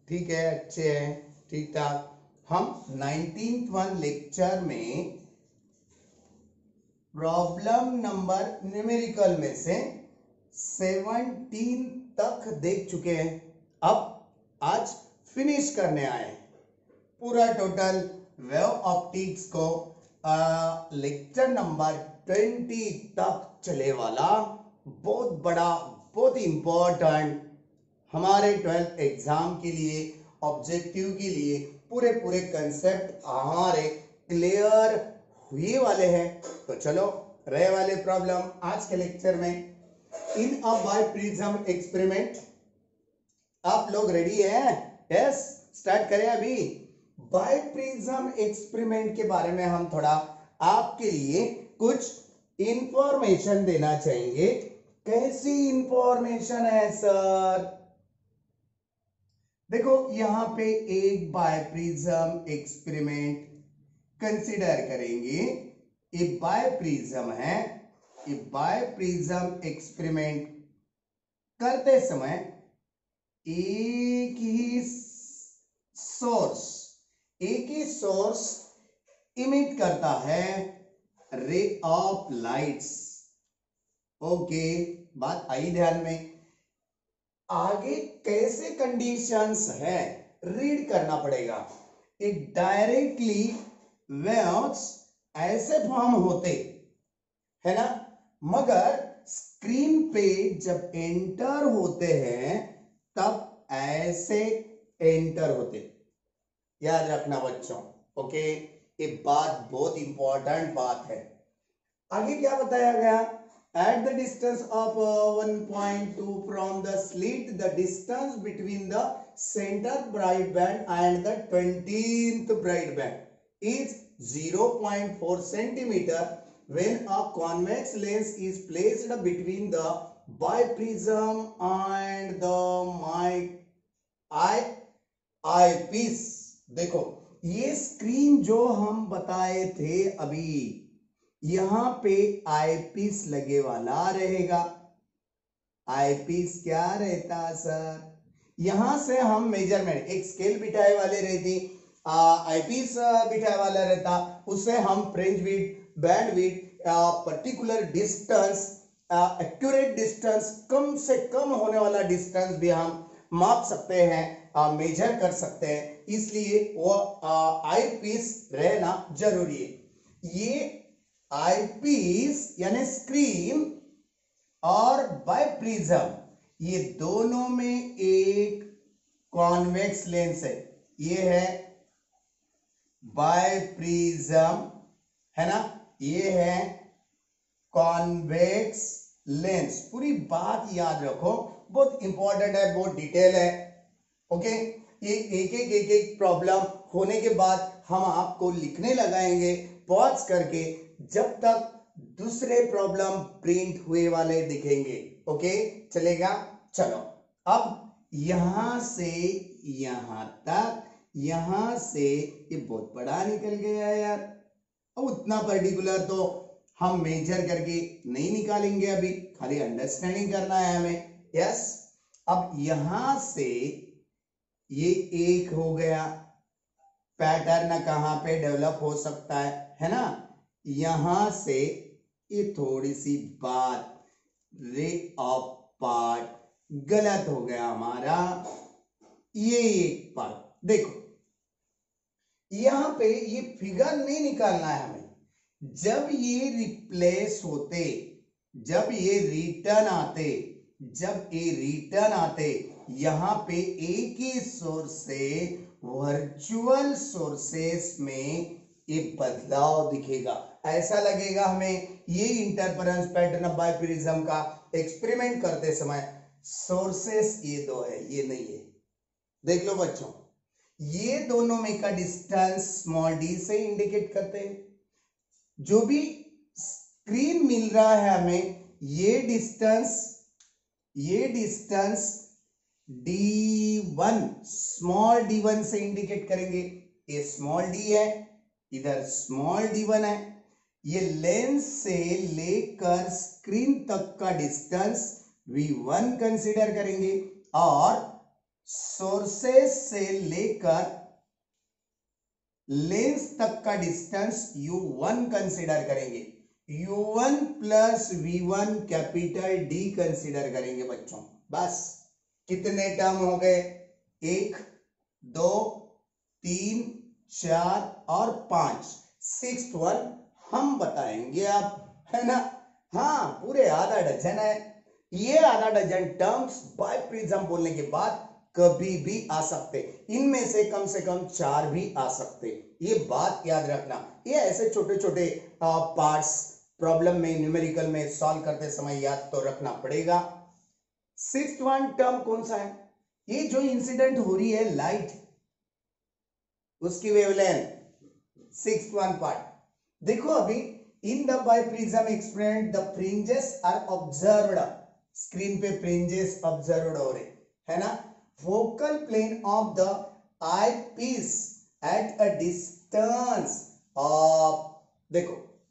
ठीक है, अच्छे हैं, ठीक ठाक। हम 19th लेक्चर में प्रॉब्लम नंबर न्यूमेरिकल में से 17 तक देख चुके हैं। अब आज फिनिश करने आए हैं पूरा टोटल वेव ऑप्टिक्स को। लेक्चर नंबर 20 तक चले वाला बहुत बड़ा, बहुत इंपॉर्टेंट हमारे 12th एग्जाम के लिए, ऑब्जेक्टिव के लिए पूरे पूरे कंसेप्ट हमारे क्लियर हुए वाले हैं। तो चलो रहे वाले प्रॉब्लम आज के लेक्चर में। इन अ बाइप्रिज्म एक्सपेरिमेंट, आप लोग रेडी हैं? यस, स्टार्ट करें अभी। बाइप्रिज्म एक्सपेरिमेंट के बारे में हम थोड़ा आपके लिए कुछ इंफॉर्मेशन देना चाहेंगे। कैसी इंफॉर्मेशन है सर? देखो यहां पे एक बाइप्रिज्म एक्सपेरिमेंट कंसीडर करेंगे। ये बाइप्रिज्म है। ये बाइप्रिज्म एक्सपेरिमेंट करते समय एक ही सोर्स इमिट करता है रे ऑफ लाइट्स। ओके, बात आई ध्यान में। आगे कैसे कंडीशंस है रीड करना पड़ेगा। इट डायरेक्टली वेव्स ऐसे फॉर्म होते है ना, मगर स्क्रीन पे जब एंटर होते हैं तब ऐसे एंटर होते। याद रखना बच्चों, ओके, ये बात बहुत इंपॉर्टेंट बात है। आगे क्या बताया गया? At the distance of 1.2 from the slit, the distance between the center brightband and the 20th brightband is 0.4 centimeter when a convex lens is placed between the biprism and the eyepiece। देखो ये screen जो हम बताए थे अभी, यहां पे eyepiece लगे वाला रहेगा। आईपीस क्या रहता सर? यहां से हम मेजरमेंट, एक स्केल बिठाए वाले रहती, आईपीस बिठाए वाला रहता, उससे हम fringe width, band width, particular distance, accurate distance, कम से कम होने वाला डिस्टेंस भी हम माप सकते हैं, मेजर कर सकते हैं। इसलिए वो आईपीस रहना जरूरी है। ये आईपीस यानी स्क्रीन और बाइप्रिज्म, ये दोनों में एक कॉन्वेक्स लेंस है। ये है बाइप्रिज्म, है ना, ये है कॉन्वेक्स लेंस। पूरी बात याद रखो, बहुत इंपॉर्टेंट है, बहुत डिटेल है। ओके, ये एक एक प्रॉब्लम होने के बाद हम आपको लिखने लगाएंगे पॉज करके, जब तक दूसरे प्रॉब्लम प्रिंट हुए वाले दिखेंगे। ओके, चलेगा? चलो, अब यहां से यहां तक, यहां से ये बहुत बड़ा निकल गया यार। अब उतना पर्टिकुलर तो हम मेजर करके नहीं निकालेंगे, अभी खाली अंडरस्टैंडिंग करना है हमें। यस, अब यहां से ये एक हो गया। पैटर्न कहां पे डेवलप हो सकता है ना? यहां से ये थोड़ी सी बात, रे ऑफ पार्ट गलत हो गया हमारा। ये एक पार्ट देखो, यहां पे ये फिगर नहीं निकालना है हमें। जब ये रिप्लेस होते, जब ये रिटर्न आते, जब ये रिटर्न आते, यहां पे एक ही सोर्स से वर्चुअल सोर्सेस में ये बदलाव दिखेगा। ऐसा लगेगा हमें ये इंटरफेरेंस पैटर्न बाइप्रिज्म का एक्सपेरिमेंट करते समय सोर्सेस ये दो है, ये नहीं है। देख लो बच्चों, ये दोनों में का डिस्टेंस स्मॉल डी से इंडिकेट करते हैं। जो भी स्क्रीन मिल रहा है हमें, ये डिस्टेंस D1, स्मॉल d1 से इंडिकेट करेंगे। ये स्मॉल d है, इधर स्मॉल d1 है। ये लेंस से लेकर स्क्रीन तक का डिस्टेंस V1 कंसीडर करेंगे और सोर्सेस से लेकर लेंस तक का डिस्टेंस u1 कंसीडर करेंगे, u1 plus v1 capital D consider करेंगे बच्चों। बस कितने टर्म हो गए, 1 2 3 4 और 5, 6th वन हम बताएंगे आप, है ना। हाँ पूरे आधा डजन है। ये आधा डजन टर्म्स बाइप्रिज्म बोलने के बाद कभी भी आ सकते, इनमें से कम 4 भी आ सकते, ये बात याद रखना। ये ऐसे छोटे छोटे पार्ट्स प्रॉब्लम में न्यूमेरिकल में सॉल्व करते समय याद तो रखना पड़ेगा। 6th वन टर्म कौन सा है, ये जो इंसिडेंट हो रही है लाइट, उसकी वेवलेंथ, 6th वन पार्ट। देखो अभी in the biprism experiment the fringes are observed, screen पे फ्रिंजेस ऑब्जर्व्ड हो रहे, है ना। Focal plane of the eyepiece at a distance of, देखो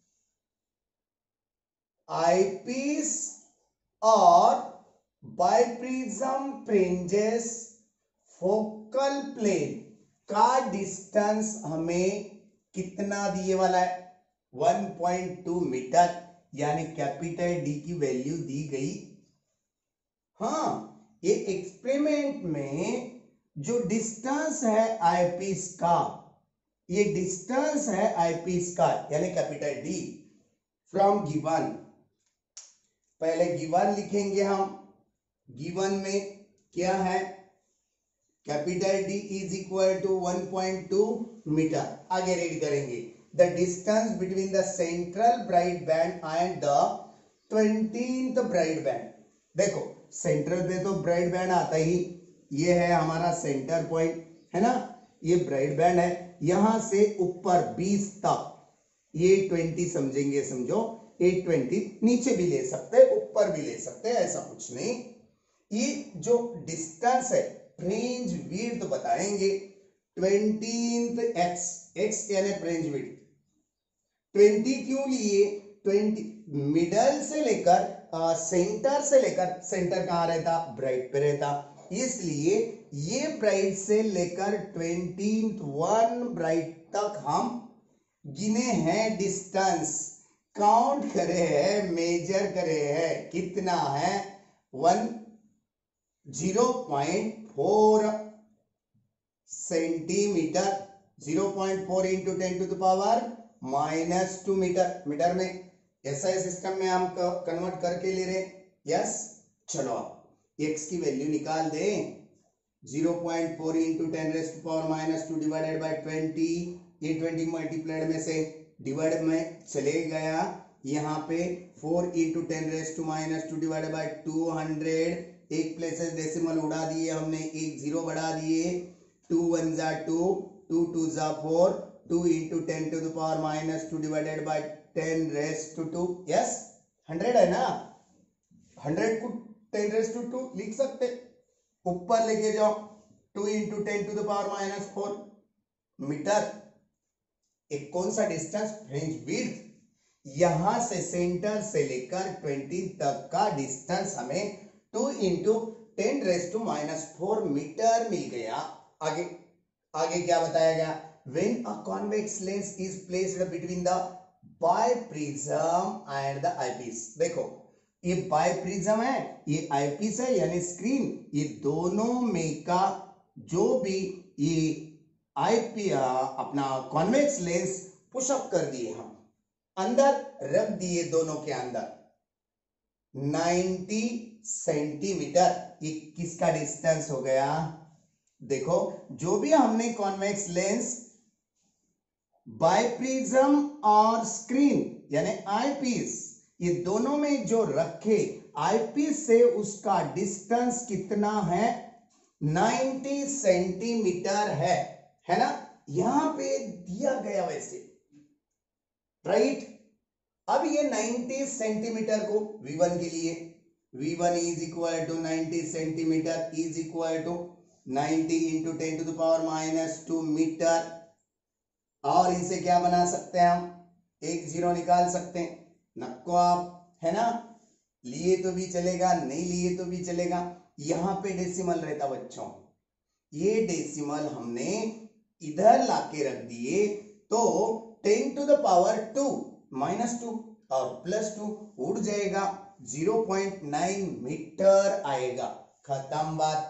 आई पीस और बाइप्रिज्म फ्रिंजेस फोकल प्लेन का डिस्टेंस हमें कितना दिए वाला है, 1.2 मीटर, यानी कैपिटल डी की वैल्यू दी गई। हाँ ये एक्सपेरिमेंट में जो डिस्टेंस है आईपीस का, ये डिस्टेंस है आईपीस का यानी कैपिटल डी फ्रॉम गिवन। पहले गिवन लिखेंगे हम, गिवन में क्या है, capital D is equal to 1.2 metre. आगे रीड करेंगे, the distance between the central bright band and the 20th bright band. देखो सेंट्रल पे तो ब्राइट बैंड आता ही, ये है हमारा सेंटर पॉइंट, है ना, ये ब्राइट बैंड है, यहां से ऊपर 20 तक, ये 20 समझेंगे, समझो ये 20, नीचे भी ले सकते हैं ऊपर भी ले सकते हैं, ऐसा कुछ नहीं। ये जो डिस्टेंस है फ्रिंज विड्थ तो बताएंगे, 20th x यानी फ्रिंज विड्थ। 20 क्यों लिए, 20 मिडल से लेकर सेंटर से लेकर, सेंटर कहां रहता, ब्राइट पे रहता, इसलिए ये ब्राइट से लेकर 20th वन ब्राइट तक हम गिने हैं डिस्टेंस, काउंट करे हैं, मेजर करे हैं, कितना है 0.4 centimetre, 0.4 into 10 to the power -2 metre. Metre में ऐसा सिस्टम में हम कन्वर्ट करके ले रहे, यस। चलो x की वैल्यू निकाल दें, 0.4 into 10 raise to power -2 divided by 20, ये 20 मल्टीप्लाइड में से डिवाइड में चले गया, यहाँ पे 4 into 10 raise to -2 divided by 200, एक प्लेसेस डेसिमल उड़ा दिए हमने, एक जीरो बढ़ा दिए, 2 1 जा 2, 2 2 जा 4, 2 into 10 to the power -2 divided by 10 raise to 2, yes 100 है ना, 100 को 10 रेज़ टू 2 लिख सकते, ऊपर लेके जाओ, 2 into 10 to the power -4 metre. एक कौन सा डिस्टेंस, फ्रिंज विड्थ, यहां से सेंटर से लेकर 20 तक का डिस्टेंस हमें 2 इंटू 10 रेज़ टू -4 मीटर मिल गया। आगे आगे क्या बताया गया, when a convex lens is placed between the biprism and the eyepiece. देखो ये बाइप्रिज्म है, ये आईपीस है यानी स्क्रीन, ये दोनों में का जो भी ये आईपी अपना कॉन्वेक्स लेंस पुशअप कर दिए, हम अंदर रख दिए, दोनों के अंदर 90 सेंटीमीटर, ये किसका डिस्टेंस हो गया, देखो जो भी हमने कॉन्वेक्स लेंस बाइप्रिज्म और स्क्रीन यानी आईपीस, ये दोनों में जो रखे, आईपीस से उसका डिस्टेंस कितना है, 90 सेंटीमीटर है ना, यहां पे दिया गया वैसे, राइट। अब ये 90 सेंटीमीटर को V1 के लिए, V1 is equal to 90 centimetre is equal to 90 into 10 to the power -2 metre, और इसे क्या बना सकते हैं हम, एक जीरो निकाल सकते हैं, नको आप, है ना, लिए तो भी चलेगा, नहीं लिए तो भी चलेगा, यहां पे डेसिमल रहता बच्चों, ये डेसिमल हमने इधर लाके रख दिए तो 10 to the power 2 -2 और +2 उड़ जाएगा, 0.9 मीटर आएगा। खत्म बात।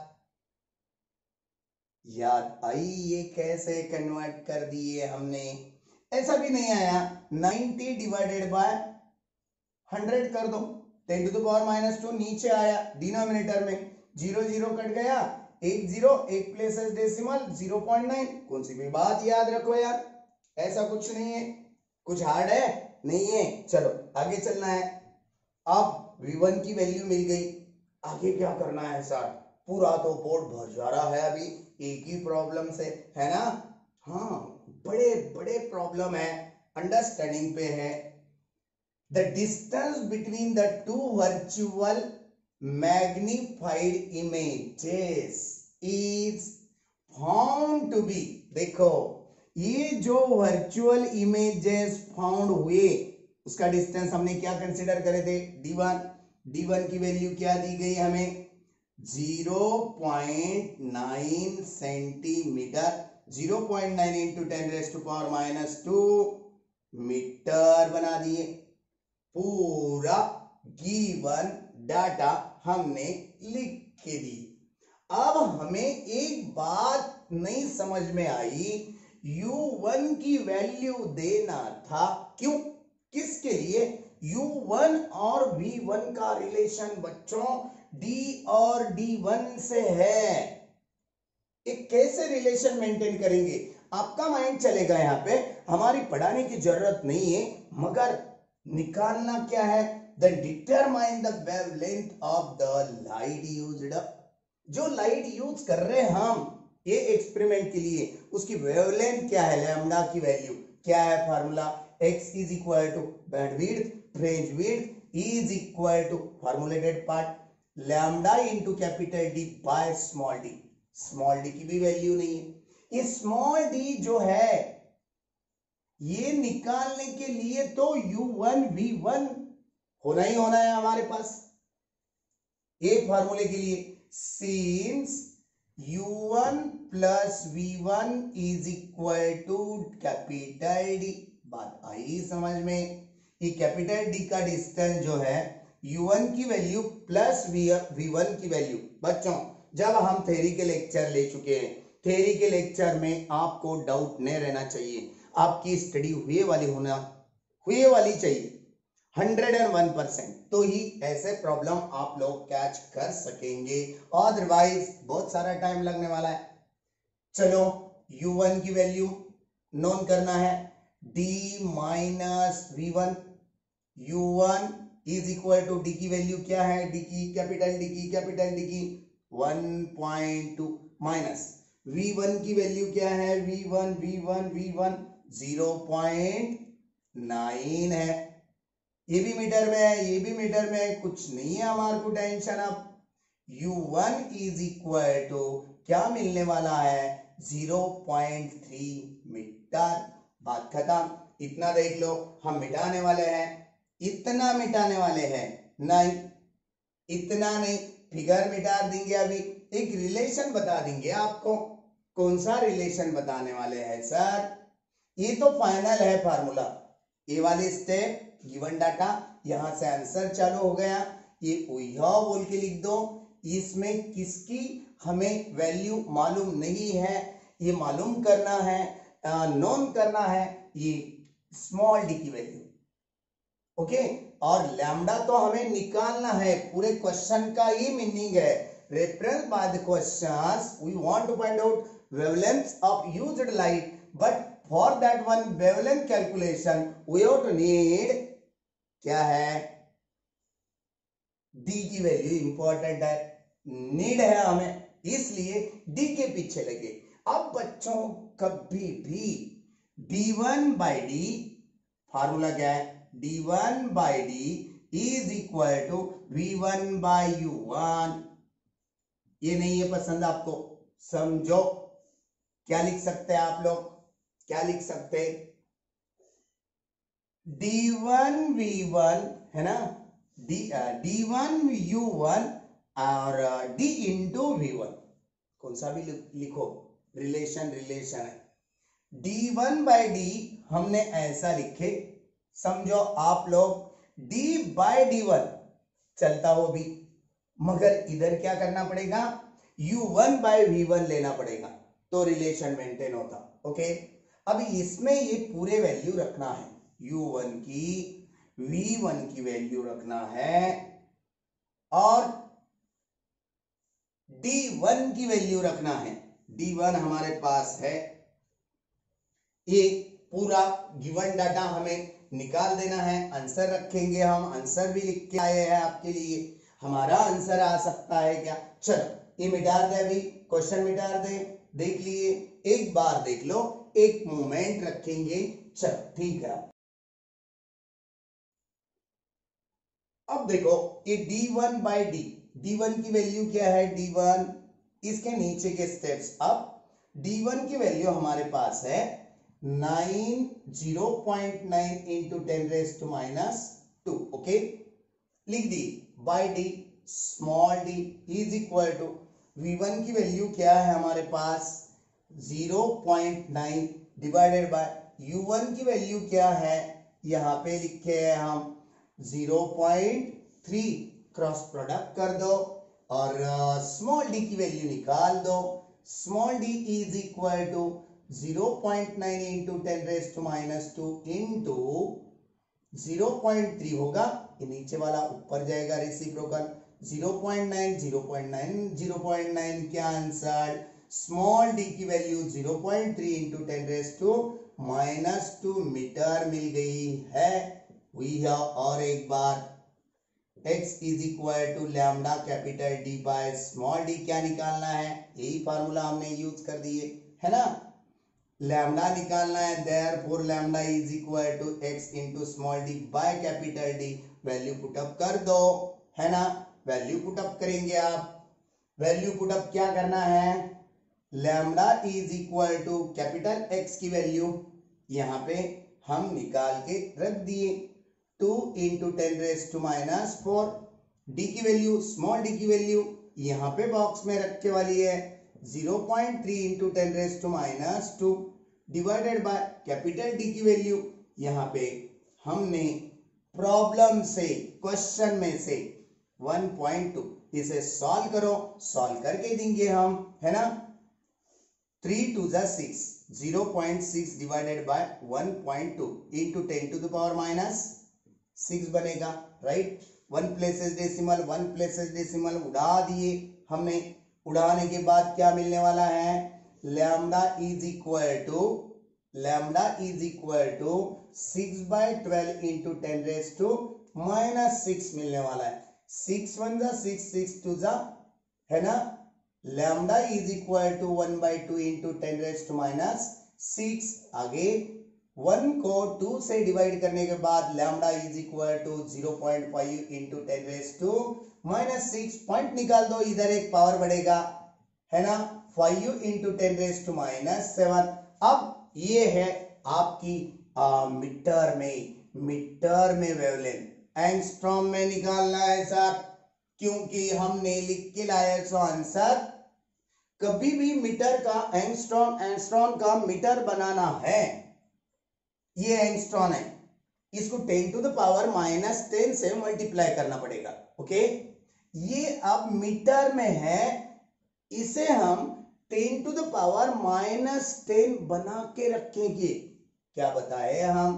याद आई ये कैसे कन्वर्ट कर दिए हमने? ऐसा भी नहीं आया, 90 डिवाइडेड बाय 100 कर दो, 10 to the power -2 नीचे आया डिनोमिनेटर में, 0 0 कट गया, 1 0, 1 प्लेसेस डेसिमल 0.9। कौन सी भी बात याद रखो यार, ऐसा कुछ नहीं है, कुछ हार्ड है नहीं है। चलो आगे चलना है। अब v1 की वैल्यू मिल गई, आगे क्या करना है सर? पूरा तो बोर्ड भर जा रहा है अभी एक ही प्रॉब्लम से, है ना? हाँ, बड़े बड़े प्रॉब्लम है, अंडरस्टैंडिंग पे है। The distance between the two virtual magnified images is found to be, देखो ये जो वर्चुअल इमेजेस फाउंड हुए उसका डिस्टेंस हमने क्या कंसीडर करे थे? d1। d1 की वैल्यू क्या दी गई हमें? 0.9 सेंटीमीटर, 0.9 इंटू 10⁻⁻² मीटर बना दिए। पूरा गिवन डाटा हमने लिख के दी। अब हमें एक बात नहीं समझ में आई, u1 की वैल्यू देना था, क्यों, किसके लिए? u1 और v1 का रिलेशन बच्चों d और d1 से है। एक कैसे रिलेशन मेंटेन करेंगे? आपका माइंड चलेगा यहाँ पे, हमारी पढ़ाने की जरूरत नहीं है, मगर निकालना क्या है? The determine the wavelength of the light used. जो लाइट यूज कर रहे हैं हम ये एक्सपेरिमेंट के लिए, उसकी वेवलेंथ क्या है? लैम्डा की वैल्यू क्या है? Formula x is equal to bandwidth, fringe width is equal to formulated part lambda into capital D by small d। Small d की भी वैल्यू नहीं है। ये स्मॉल d जो है ये निकालने के लिए तो u1 v1 होना ही होना है हमारे पास। एक फार्मूले के लिए since u1 plus v1 is equal to capital D। बात आई समझ में? ये कैपिटल D का डिस्टेंस जो है u1 की वैल्यू प्लस v1 की वैल्यू। बच्चों जब हम थ्योरी के लेक्चर ले चुके हैं, थ्योरी के लेक्चर में आपको डाउट नहीं रहना चाहिए, आपकी स्टडी हुए वाली चाहिए 101%, तो ही ऐसे प्रॉब्लम आप लोग कैच कर सकेंगे, अदरवाइज बहुत सारा टाइम लगने वाला है। चलो u1 की वैल्यू नोन करना है, d minus v1, u1 is equal to d की वैल्यू क्या है? d की कैपिटल D की 1.2 माइनस v1 की वैल्यू क्या है? v1 0.9 है। ये भी मीटर में है, ये भी मीटर में है, कुछ नहीं है हमारे को टेंशन। अब u1 इज इक्वल टू क्या मिलने वाला है? 0.3 मीटर। बात खत्म। इतना देख लो, हम मिटाने वाले हैं, इतना मिटाने वाले हैं नहीं, इतना नहीं, फिगर मिटा देंगे। अभी एक रिलेशन बता देंगे आपको। कौन सा रिलेशन बताने वाले हैं सर? ये तो फाइनल है फार्मूला, ये वाली स्टेप गिवन डाटा, यहां से आंसर चालू हो गया। ये यह बोल के लिख दो, इसमें किसकी हमें वैल्यू मालूम नहीं है, ये मालूम करना है, नोन करना है, ये स्मॉल d की वैल्यू। ओके, और लैम्डा तो हमें निकालना है, पूरे क्वेश्चन का ये मीनिंग है। Reference by the questions we want to find out wavelength of used light, but for that one wavelength calculation we have to need क्या है? d की वैल्यू इंपॉर्टेंट है, नीड है हमें, इसलिए d के पीछे लगे। अब बच्चों कभी भी d1 बाई डी फार्मूला क्या है? d1 by d is equal to v1 by u1। ये नहीं है पसंद आपको, समझो क्या लिख सकते हैं आप लोग, क्या लिख सकते हैं? d1 v1 है ना, d1 u1 और d इंटू v1। कौन सा भी लिखो, रिलेशन रिलेशन है। d1/d हमने ऐसा लिखे, समझो आप लोग d/d1 चलता हो भी, मगर इधर क्या करना पड़ेगा, u1/v1 लेना पड़ेगा तो रिलेशन मेंटेन होता। ओके, अब इसमें ये पूरे वैल्यू रखना है, u1 की v1 की वैल्यू रखना है और d1 की वैल्यू रखना है। d1 हमारे पास है, ये पूरा गिवन डाटा हमें निकाल देना है, आंसर रखेंगे हम, आंसर भी लिख के आए हैं आपके लिए, हमारा आंसर आ सकता है क्या। चलो ये मिटा दे, अभी क्वेश्चन मिटा दे, देख लिए, एक बार देख लो, एक मोमेंट रखेंगे। चलो ठीक है, अब देखो ये d1/d, d1 की वैल्यू क्या है, d1 इसके नीचे के स्टेप्स। अब d1 की वैल्यू हमारे पास है 0.9 इंटू 10⁻²। ओके, लिख दी, by d small d is equal to v1 की वैल्यू क्या है हमारे पास 0.9 डिवाइडेड बाय u1 की वैल्यू क्या है, यहां पे लिखे हैं हम 0.3, क्रॉस प्रोडक्ट कर दो और स्मॉल डी की वैल्यू निकाल दो। Small d is equal to 0.9 into 10⁻² into 0.3 होगा, ये नीचे वाला ऊपर जाएगा, रेसिप्रोकल 0.9 0.9 0.9 क्या आंसर, स्मॉल डी की वैल्यू 0.3 इंटू 10⁻² मीटर मिल गई है। हुई है, और एक बार x is equal to lambda capital D by small D, क्या निकालना है, यही फार्मूला हमने यूज कर दिए है ना, लैम्डा निकालना है, therefore lambda is equal to x into small D by capital D, value put up कर दो है ना, वैल्यू पुटअप करेंगे आप, वैल्यू पुटअप क्या करना है, lambda is equal to capital X की वैल्यू यहां पे हम निकाल के रख दिए 2 इंटू 10⁻⁴, डी की वैल्यू स्मॉल डी की वैल्यू यहां पे बॉक्स में रखने वाली है 0.3 into 10⁻² divided by capital D की वैल्यू यहां पे हमने प्रॉब्लम से, क्वेश्चन में से 1.2, इसे सॉल्व करो, सॉल्व करके देंगे हम है ना, 3 2 6, 0.6 डिवाइडेड बाय 1.2 इंटू 10⁻⁻6 बनेगा, right. 1 places decimal, 1 places decimal उड़ा दिए हमने, उड़ाने के बाद क्या मिलने वाला है, lambda is equal to 6/12 into 10⁻⁻6 मिलने वाला है, 6 1 जा 6, 6 2 जा है ना, lambda is equal to 1/2 into 10⁻�6, आगे 1 को 2 से डिवाइड करने के बाद lambda is equal to 0.5 into 10⁻⁻6, point निकाल दो, इधर एक पावर बढ़ेगा है ना, 5 इंटू 10⁻⁷। अब ये है आपकी मीटर में वेवलेंथ, एंगस्ट्रॉम में निकालना है सर, क्योंकि हमने लिख के लाया सो आंसर, कभी भी मीटर का एंगस्ट्रॉम का मीटर बनाना है, ये एंगस्ट्रॉम है, इसको 10⁻⁻10 से मल्टीप्लाई करना पड़ेगा। ओके, ये अब मीटर में है, इसे हम 10⁻⁻10 बना के रखेंगे, क्या बताए हम,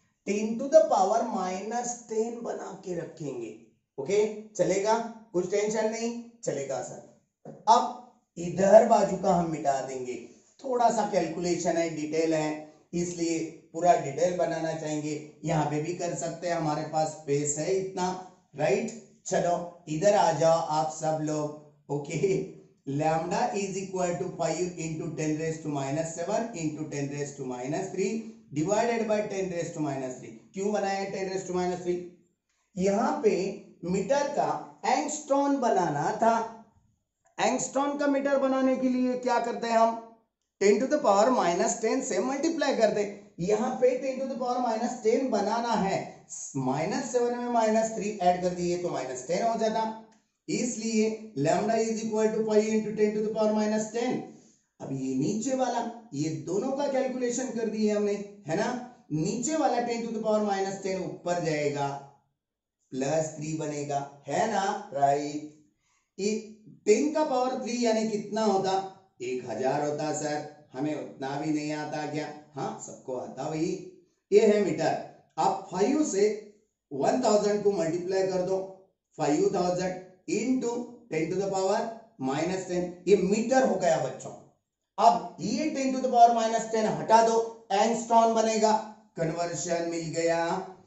10⁻⁻10 बना के रखेंगे। ओके, चलेगा, कुछ टेंशन नहीं, चलेगा सर। अब इधर बाजू का हम मिटा देंगे, थोड़ा सा कैलकुलेशन है, डिटेल है, इसलिए पूरा डिटेल बनाना चाहेंगे, यहाँ पे भी कर सकते हैं, हमारे पास स्पेस है इतना, राइट। चलो इधर आ जाओ आप सब लोग। Okay, lambda is equal to 5 into 10⁻⁷ into 10⁻³ divided by 10⁻3। क्यों बनाया 10⁻3, यहां पे मीटर का एंगस्ट्रॉम बनाना था, एंगस्ट्रॉम का मीटर बनाने के लिए क्या करते हैं हम, 10⁻⁻10 से मल्टीप्लाई करते, यहां पे 10⁻⁻10 बनाना है, -7 में -3 ऐड कर दिए तो -10 हो जाता, इसलिए lambda is equal to 5 into 10 to the power minus 10। अब ये नीचे वाला, ये दोनों का कैलकुलेशन कर दिए हमने, है ना। नीचे वाला 10 टू द पावर माइनस 10 ऊपर जाएगा, प्लस 3 बनेगा, है ना, राइट। 10 का पावर 3 यानी कितना होता, 1000 होता सर। हमें उतना भी नहीं आता क्या, हाँ सबको आता भाई। ये है मीटर। आप 5 से 1000 को मल्टीप्लाई कर दो, 5000 into 10 to the power minus 10, ये मीटर हो गया बच्चों। अब ये 10 टू द पावर माइनस 10 हटा दो, एंगस्ट्रॉन बनेगा। कन्वर्शन मिल गया,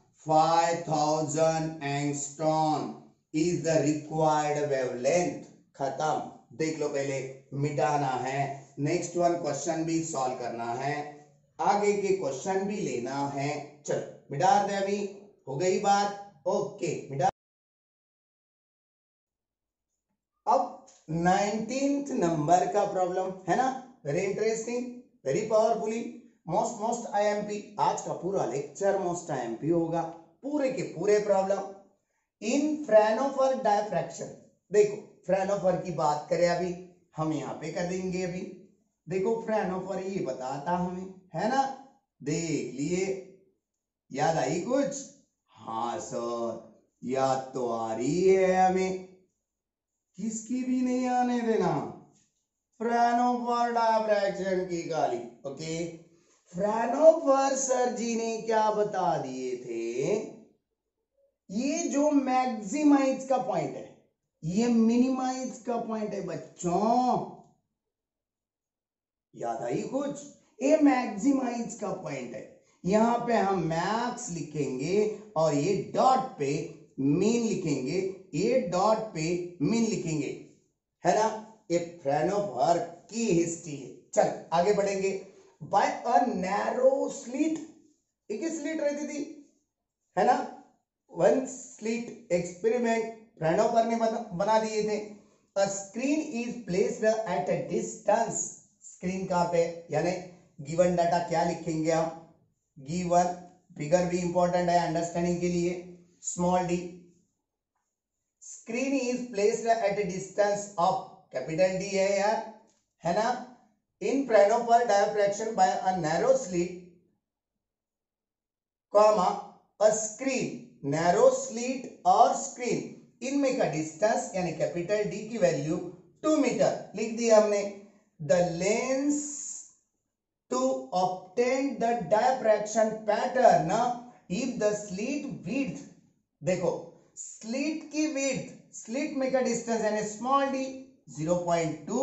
5000 angstrom is the required wavelength. खत्म। देख लो, पहले मिटाना है, नेक्स्ट वन क्वेश्चन भी सॉल्व करना है, आगे के क्वेश्चन भी लेना है। चलो मिटा दे, अभी हो गई बात, ओके मिटा। अब 19th नंबर का प्रॉब्लम है ना, very interesting, very powerfully most IMP. आज का पूरा लेक्चर मोस्ट आईएमपी होगा, पूरे के पूरे प्रॉब्लम इन फ्रेनहोफर डायफ्रैक्शन। देखो फ्रेनहोफर की बात करें, अभी हम यहाँ पे कर देंगे। अभी देखो फ्रेनहोफर ये बताता हमें, है ना, देख लिए, याद आई कुछ, हाँ सर याद तो आ रही है हमें, किसकी भी नहीं आने देना, फ्रेनहोफर डायफ्रैक्शन की गाली। ओके, फ्रेनहोफर सर जी ने क्या बता दिए थे, ये जो मैक्सिमाइज का पॉइंट है, ये मिनिमाइज का पॉइंट है बच्चों, याद आई कुछ, ये मैक्सिमाइज का पॉइंट है। यहां पे हम मैक्स लिखेंगे और ये डॉट पे मीन लिखेंगे, ये डॉट पे मीन लिखेंगे, है ना। ये फ्रेनहोफर की हिस्ट्री है। चल आगे बढ़ेंगे। बाय अ नैरो स्लिट, एक ही स्लिट रहती थी, है ना, वन स्लिट एक्सपेरिमेंट फ्रेनहोफर ने बना दिए थे। A screen is placed at a distance, screen कहां पे, यानी गिवन डाटा क्या लिखेंगे हम, गिवन फिगर भी इंपॉर्टेंट है अंडरस्टैंडिंग के लिए, small D. Screen is placed at a distance of, capital D है यार, है ना, in Fraunhofer diffraction by a narrow slit comma a screen, narrow slit और स्क्रीन, इनमें का डिस्टेंस यानी कैपिटल डी की वैल्यू 2 मीटर लिख दिया हमने। The lens to obtain the diffraction pattern if the slit width, देखो स्लिट की विड्थ, स्लिट में का डिस्टेंस यानी स्मॉल डी 0.2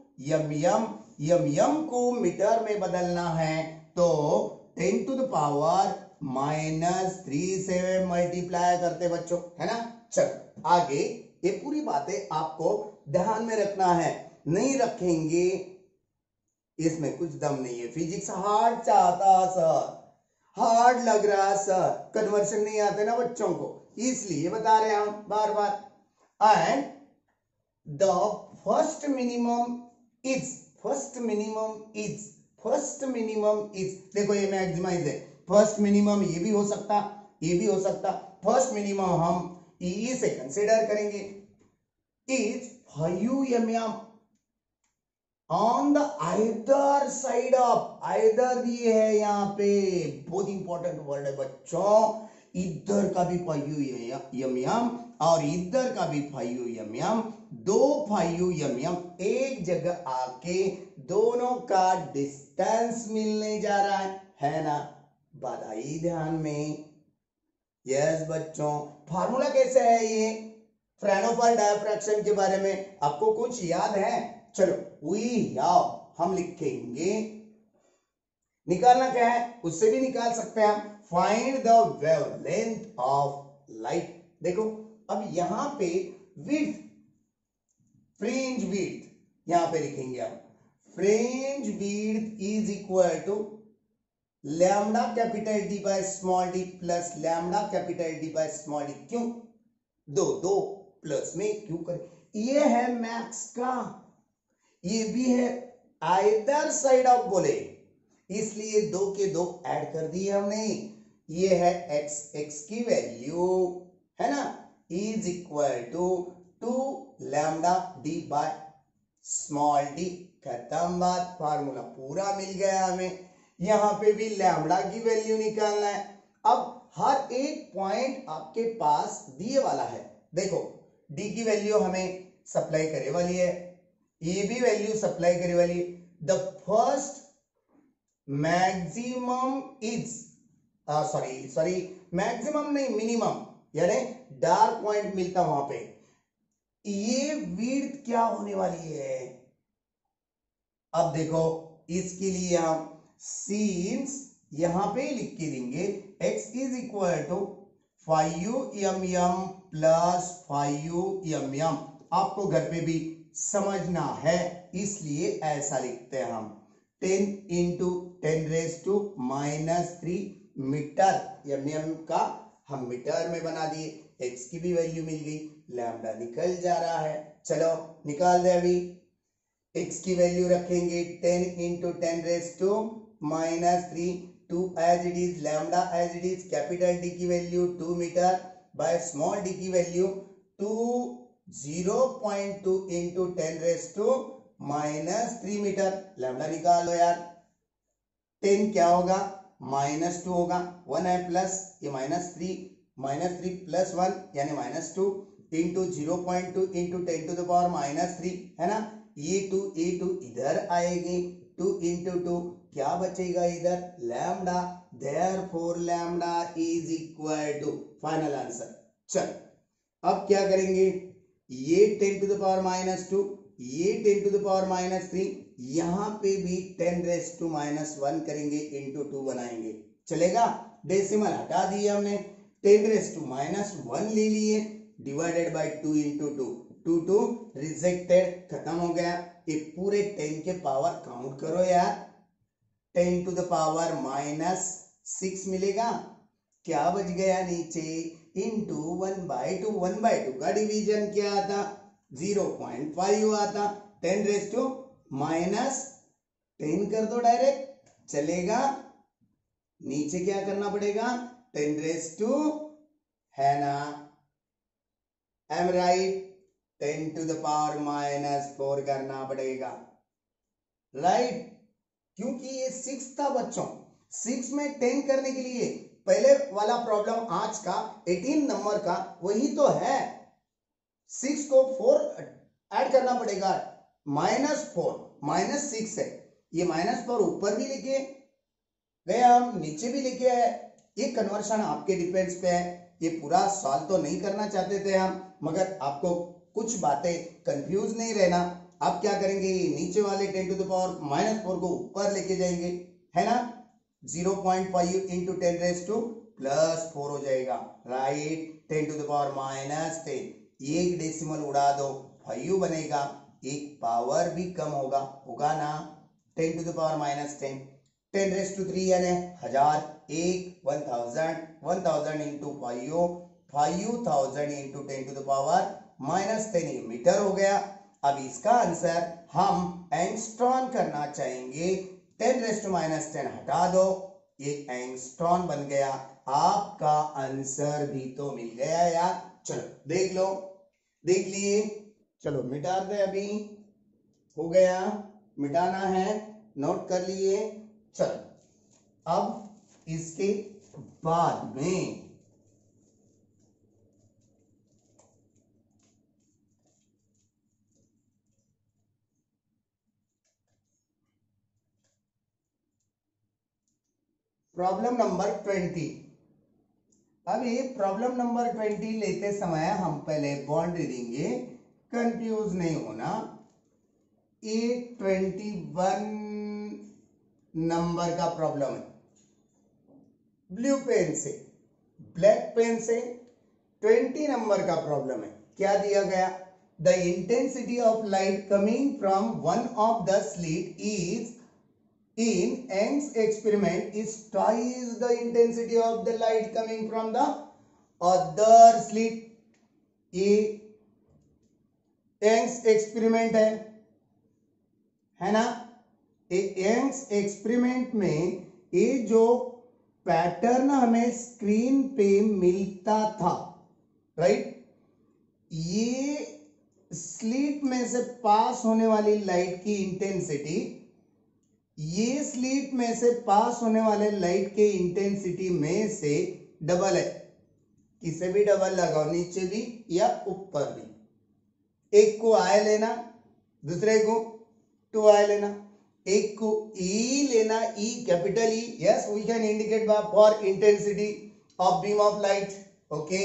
एम को मीटर में बदलना है तो 10 टू द पावर -3 से मल्टीप्लाई करते बच्चों, है ना। चल आगे, ये पूरी बातें आपको ध्यान में रखना है, नहीं रखेंगे इसमें कुछ दम नहीं है। फिजिक्स हार्ड चाहता सर, हार्ड लग रहा सर, कन्वर्शन नहीं आते ना बच्चों को, इसलिए बता रहे हैं हम बार बार। And the first minimum is, देखो ये मैक्सिमाइज है, फर्स्ट मिनिमम ये भी हो सकता, ये भी हो सकता, फर्स्ट मिनिमम हम ई से कंसीडर करेंगे, is 5 mm on the either side of, either ये है यहाँ पे, बहुत इंपॉर्टेंट वर्ड है बच्चों, इधर का भी 5 mm और इधर का भी 5 mm, दो 5 mm एक जगह आके दोनों का डिस्टेंस मिलने जा रहा है ना, बात आई ध्यान में। यस बच्चों, फार्मूला कैसे है ये फ्रेनहोफर डायफ्रैक्शन के बारे में आपको कुछ याद है, चलो वी हैव हम लिखेंगे, निकालना क्या है उससे भी निकाल सकते हैं हम, find the wavelength of light. देखो अब यहां पे विड्थ, फ्रिंज विड्थ यहां पे लिखेंगे हम, fringe width is equal to lambda capital D by small D plus lambda capital D by small D. क्यों दो प्लस में क्यों कर, ये है मैक्स का, ये भी है आइदर साइड ऑफ बोले, इसलिए दो के दो ऐड कर दिए हमने, ये है x, x की वैल्यू है ना is equal to two lambda D by small D. खत्म बात, फार्मूला पूरा मिल गया हमें। यहां पे भी लैम्डा की वैल्यू निकालना है। अब हर एक पॉइंट आपके पास दिए वाला है। देखो डी की वैल्यू हमें सप्लाई करे वाली है, ये भी वैल्यू सप्लाई करे वाली है। The first maximum is sorry maximum नहीं मिनिमम, यानी डार्क पॉइंट मिलता वहां पे। ये विड्थ क्या होने वाली है? अब देखो इसके लिए हम सीन्स यहां पे लिख के देंगे x is equal to 5m plus 5m। आपको घर पे भी समझना है इसलिए ऐसा लिखते हैं हम। 10 इंटू 10⁻³ मीटर, mm का हम मीटर में बना दिए। x की भी वैल्यू मिल गई, लैम्डा निकल जा रहा है। चलो निकाल दे। अभी x की वैल्यू रखेंगे 10 into 10⁻³ 2 as it is, lambda as it is, capital D की value 2 metre by small D की वैल्यू 0.2 इंटू 10⁻³ मीटर। लैम्डा निकालो यार। 10 क्या होगा? -2 होगा। 1 है प्लस, ये -3 प्लस 1 यानी -2 इंटू 0.2 इंटू 10⁻³ है ना। ये 2 इधर आएगी, 2 इंटू 2 क्या बचेगा इधर? Lambda. Therefore lambda is equal to, final answer. चल अब क्या करेंगे? ये 10⁻², ये 10⁻³ यहां पे भी 10⁻⁻1 करेंगे, इंटू 2 बनाएंगे। चलेगा? डेसिमल हटा दिए हमने, 10⁻⁻1 ले लिए, डिवाइडेड बाय 2 इंटू 2 2 रिजेक्टेड, खत्म हो गया। ये पूरे 10 के पावर काउंट करो यार, 10⁻⁻6 मिलेगा। क्या बच गया नीचे? इंटू 1/2, 1/2 का डिवीजन क्या आता? 0.5 आता। 10⁻10 कर दो डायरेक्ट, चलेगा। नीचे क्या करना पड़ेगा? 10 है ना, एम राइट, 10⁻⁻4 करना पड़ेगा, राइट। क्योंकि ये 6 था बच्चों, 6 में 10 करने के लिए पहले वाला प्रॉब्लम आज का 18 नंबर का वही तो है। 6 को 4 ऐड करना पड़ेगा, -4 -6 है। ये -4 ऊपर भी लेके गए हम, नीचे भी लेके आए। ये कन्वर्शन आपके डिपेंड्स पे है। ये पूरा सॉल्व तो नहीं करना चाहते थे हम, मगर आपको कुछ बातें कंफ्यूज नहीं रहना। आप क्या करेंगे? नीचे वाले 10⁻⁻4 को ऊपर लेके जाएंगे, है ना। 0.5 इंटू 10⁻+4 हो जाएगा, राइट। 10⁻−10, एक डेसिमल उड़ा दो, 5 बनेगा, एक पावर भी कम होगा ना। 10⁻−10, 10⁻³ यानी 1000, 1000 इंटू 5000 इंटू 10⁻−10, ये मीटर हो गया। अब इसका आंसर हम एंगस्ट्रॉन करना चाहेंगे। 10⁻10 हटा दो, ये एंगस्ट्रॉन बन गया। आपका आंसर भी तो मिल गया यार। चलो देख लो, देख लिए। चलो मिटा दे, अभी हो गया, मिटाना है, नोट कर लिए। चलो अब इसके बाद में प्रॉब्लम नंबर 20। अभी प्रॉब्लम नंबर 20 लेते समय हम पहले बाउंड्री देंगे, कंफ्यूज नहीं होना। ये 21 नंबर का प्रॉब्लम है। ब्लू पेन से, ब्लैक पेन से 20 नंबर का प्रॉब्लम है। क्या दिया गया? The intensity of light coming from one of the slit is in Young's experiment is twice the intensity of the light coming from the other slit. ये Young's experiment है ना। Young's experiment में ये जो पैटर्न हमें screen पे मिलता था, राइट, ये स्लीट में से पास होने वाली लाइट की इंटेंसिटी, ये स्लीट में से पास होने वाले लाइट के इंटेंसिटी में से डबल है, किसे भी डबल लगाओ, नीचे भी या ऊपर भी। एक को आई लेना, दूसरे को 2i लेना, एक को E लेना, E capital E, yes we can indicate by for intensity of beam of light, okay.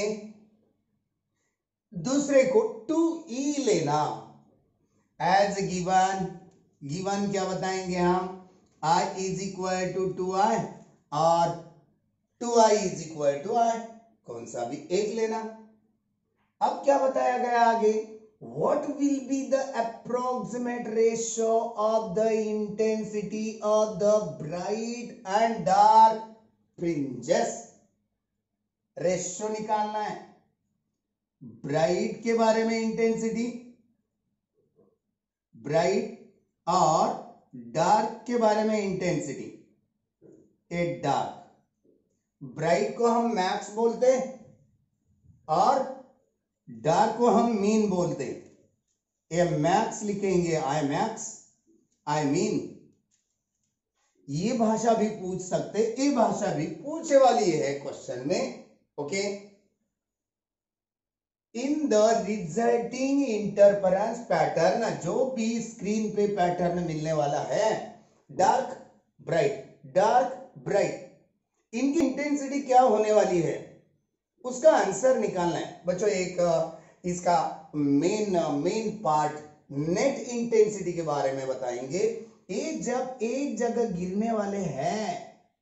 दूसरे को 2E लेना एज गिवन, गिवन क्या बताएंगे हम, I is equal to 2i और 2i is equal to i, कौन सा भी एक लेना। अब क्या बताया गया आगे, what will be the approximate ratio of the intensity of the bright and dark fringes, ratio निकालना है। ब्राइट के बारे में इंटेंसिटी, ब्राइट और डार्क के बारे में इंटेंसिटी। ए डार्क, ब्राइट को हम मैक्स बोलते और डार्क को हम मीन बोलते। ए मैक्स लिखेंगे आई मैक्स, आई मीन। ये भाषा भी पूछ सकते, ये भाषा भी पूछे वाली है क्वेश्चन में, okay. In the resulting interference pattern, जो भी स्क्रीन पे पैटर्न मिलने वाला है, डार्क डार्क ब्राइट, इनकी इंटेंसिटी क्या होने वाली है, उसका आंसर निकालना है बच्चों। एक इसका मेन पार्ट नेट इंटेंसिटी के बारे में बताएंगे। ये जब एक जगह गिरने वाले हैं,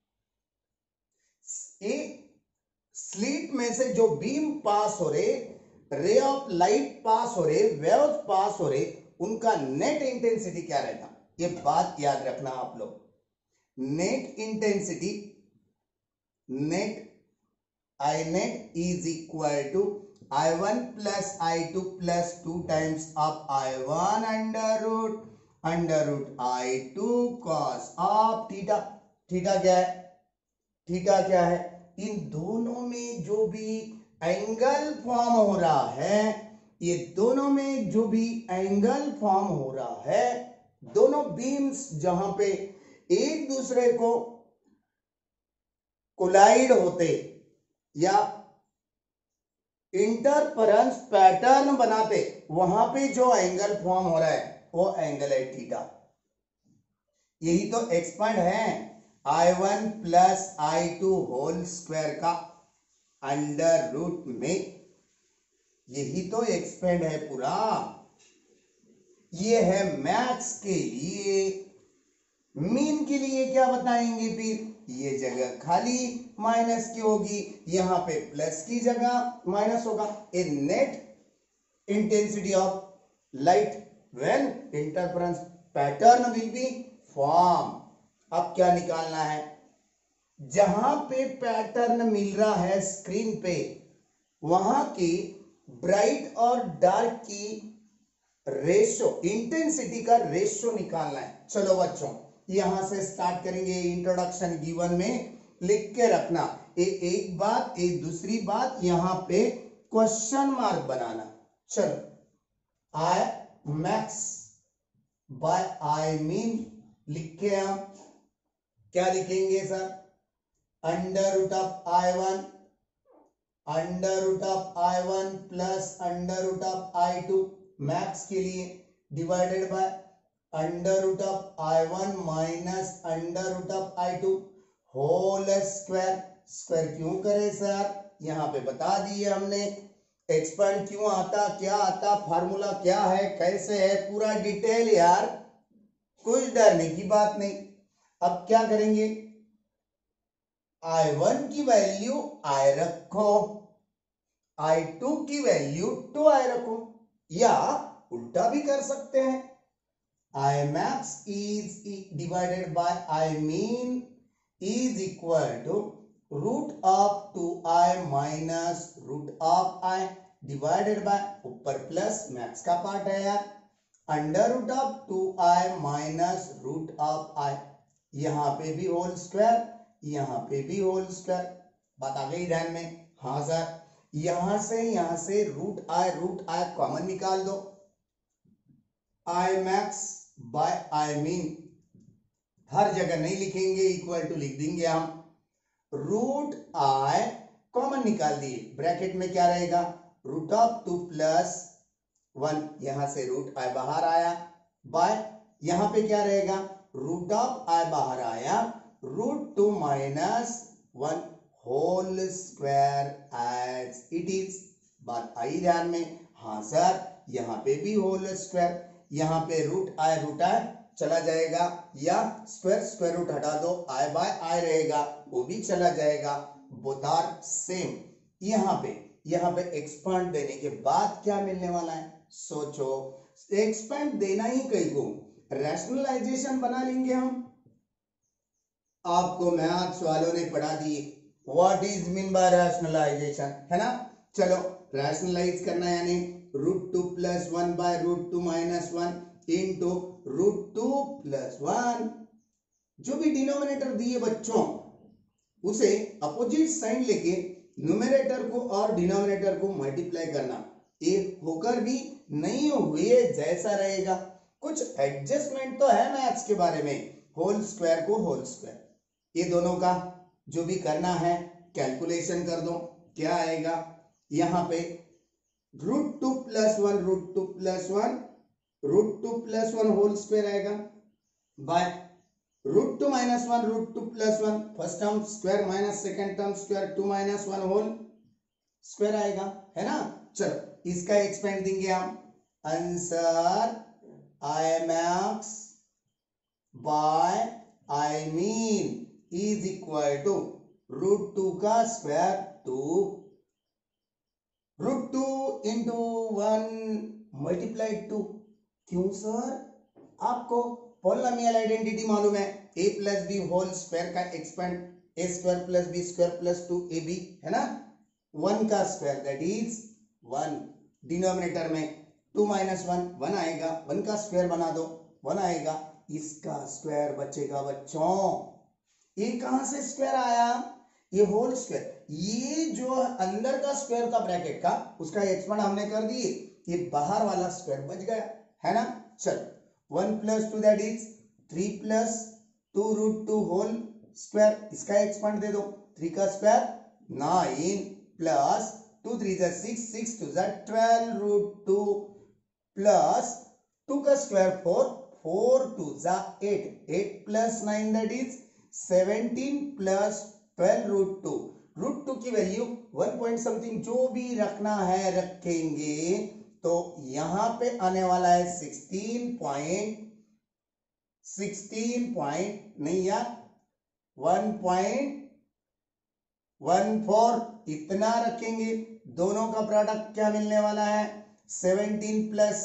एक स्लीट में से जो बीम पास हो रहे, रे ऑफ लाइट पास हो रहे, वेव्स पास हो रहे, उनका नेट इंटेंसिटी क्या रहता, ये बात याद रखना आप लोग। Net intensity, net I net is equal to I1 plus I2 plus 2 times of I1 under root I2 cos of theta. Theta क्या है, थीटा क्या है, इन दोनों में जो भी एंगल फॉर्म हो रहा है, ये दोनों में जो भी एंगल फॉर्म हो रहा है, दोनों बीम्स जहां पे एक दूसरे को कोलाइड होते या इंटरफेरेंस पैटर्न बनाते, वहां पे जो एंगल फॉर्म हो रहा है वो एंगल है थीटा। यही तो एक्सपेंड है I1 plus I2 whole square का अंडर रूट में, यही तो एक्सपेंड है पूरा। ये है मैक्स के लिए। मीन के लिए क्या बताएंगे फिर, ये जगह खाली माइनस की होगी, यहां पे प्लस की जगह माइनस होगा। A net intensity of light when interference pattern will be form. अब क्या निकालना है, जहां पे पैटर्न मिल रहा है स्क्रीन पे, वहां की ब्राइट और डार्क की रेशियो, इंटेंसिटी का रेशियो निकालना है। चलो बच्चों यहां से स्टार्ट करेंगे। इंट्रोडक्शन गिवन में लिख के रखना, एक बात, एक दूसरी बात यहां पे क्वेश्चन मार्क बनाना। चलो I max by I mean लिख के हम क्या लिखेंगे sir, under root of I1 plus under root of I2 max के लिए, divided by under root of I1 minus under root of I2 whole square. Square क्यों करे सर, यहां पे बता दिए हमने। एक्सपेंड क्यों आता, क्या आता, फार्मूला क्या है, कैसे है, पूरा डिटेल यार, कुछ डरने की बात नहीं। अब क्या करेंगे, I1 की वैल्यू I रखो, I2 की वैल्यू 2I रखो, या उल्टा भी कर सकते हैं। I max is divided by I mean is equal to root of 2I minus root of I divided by, ऊपर प्लस मैक्स का पार्ट है यार, under root of 2I minus root of I, यहां पे भी होल स्क्वायर, यहां पे भी होल स्क्वायर। बात आ गई ध्यान में, हाँ सर। यहां से रूट I कॉमन निकाल दो, I max by I mean, हर जगह नहीं लिखेंगे, इक्वल टू लिख देंगे हम। रूट आई कॉमन निकाल दिए, ब्रैकेट में क्या रहेगा, रूट ऑफ 2 प्लस 1, यहां से रूट आई बाहर आया, बाय यहां पे क्या रहेगा, रूट ऑफ आई बाहर आया, root 2 minus 1 whole square as it is. बात आई ध्यान में, हाँ सर यहां पे भी होल स्क्वायर, यहां पे रूट आई चला जाएगा, या स्क्वायर स्क्वायर रूट हटा दो, आई बाय आई रहेगा, वो भी चला जाएगा, बोथ आर सेम। यहाँ पे एक्सपांड देने के बाद क्या मिलने वाला है, सोचो, एक्सपेंड देना ही कहीं को रैशनलाइजेशन बना लेंगे हम। आपको मैथ्स वालों ने पढ़ा दिए what is mean by rationalisation, है ना। चलो रैशनलाइज करना यानी root 2 plus 1 by root 2 minus 1 into root 2 plus 1, जो भी डिनोमिनेटर दिए बच्चों उसे अपोजिट साइन लेके न्यूमरेटर को और डिनोमिनेटर को मल्टीप्लाई करना, ये होकर भी नहीं हुए जैसा रहेगा। कुछ एडजस्टमेंट तो है मैथ्स के बारे में, होल स्क्वायर को होल स्क्वायर, ये दोनों का जो भी करना है कैलकुलेशन कर दो, क्या आएगा यहाँ पे root 2 plus 1 root 2 plus 1 root 2 plus 1 whole square आएगा, by root 2 minus 1 root 2 plus 1, first term square minus second term square 2 minus 1 whole square आएगा, है ना। चलो इसका एक्सपेंड देंगे हम, answer I max by I mean is equal to root 2 का square 2 root 2 into 1 multiply 2। क्यों सर, आपको पॉलिनोमियल आइडेंटिटी मालूम है, a plus B whole square का expand a square plus B square plus 2ab, है ना। 1 का स्क्वायर दैट इज 1, डिनोमिनेटर में 2 माइनस 1 आएगा, 1 का स्क्वायर बना दो 1 आएगा, इसका स्क्वायर बचेगा बच्चों। ये कहां से स्क्वायर आया, ये होल स्क्वायर, ये जो अंदर का स्क्वायर था ब्रैकेट का उसका एक्सपेंड हमने कर दिए, ये बाहर वाला स्क्वायर बच गया, है ना। चलो 1 plus 2 that is 3 plus 2 root 2 whole square, इसका एक्सपेंड दे दो, 3 का स्क्वायर 9 प्लस 2 3 जा 6 6 2 जा 12 रूट 2 प्लस 2 का स्क्वायर 4 4 2 जा 8 8 plus 9 that is 17 plus 12 root 2 की वैल्यू 1 पॉइंट समथिंग जो भी रखना है रखेंगे, तो यहां पे आने वाला है 16 पॉइंट नहीं यार 1.14 इतना रखेंगे, दोनों का प्रोडक्ट क्या मिलने वाला है 17 प्लस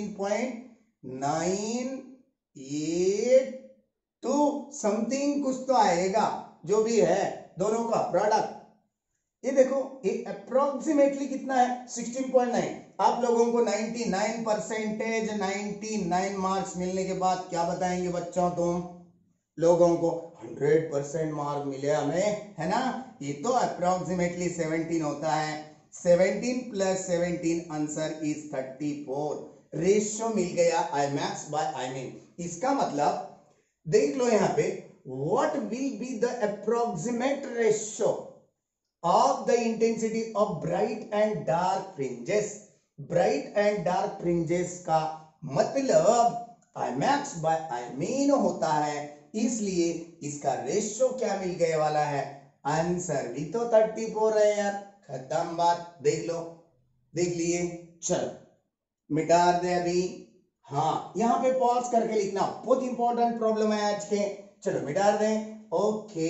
16.98 तो समथिंग कुछ तो आएगा, जो भी है दोनों का प्रोडक्ट। ये देखो ये अप्रोक्सीमेटली कितना है 16.9। आप लोगों को 99% 99 मार्क्स मिलने के बाद क्या बताएंगे बच्चों, तुम लोगों को 100% मार्क मिले हमें, है ना। ये तो अप्रोक्सीमेटली 17 होता है, 17 प्लस 17 आंसर इज 34, रेशियो मिल गया I max by I mean. इसका मतलब देख लो यहाँ पे what will be the approximate ratio of the intensity of bright and dark fringes। bright and dark fringes का मतलब I max by I mean होता है, इसलिए इसका रेशियो क्या मिल गए वाला है, आंसर भी तो 34 है यार, खत्म बात। देख लो, देख लिए, चलो मिटा दे अभी। हाँ यहाँ पे पॉज करके लिखना, बहुत इंपॉर्टेंट प्रॉब्लम है आज के, चलो मिटा दें। ओके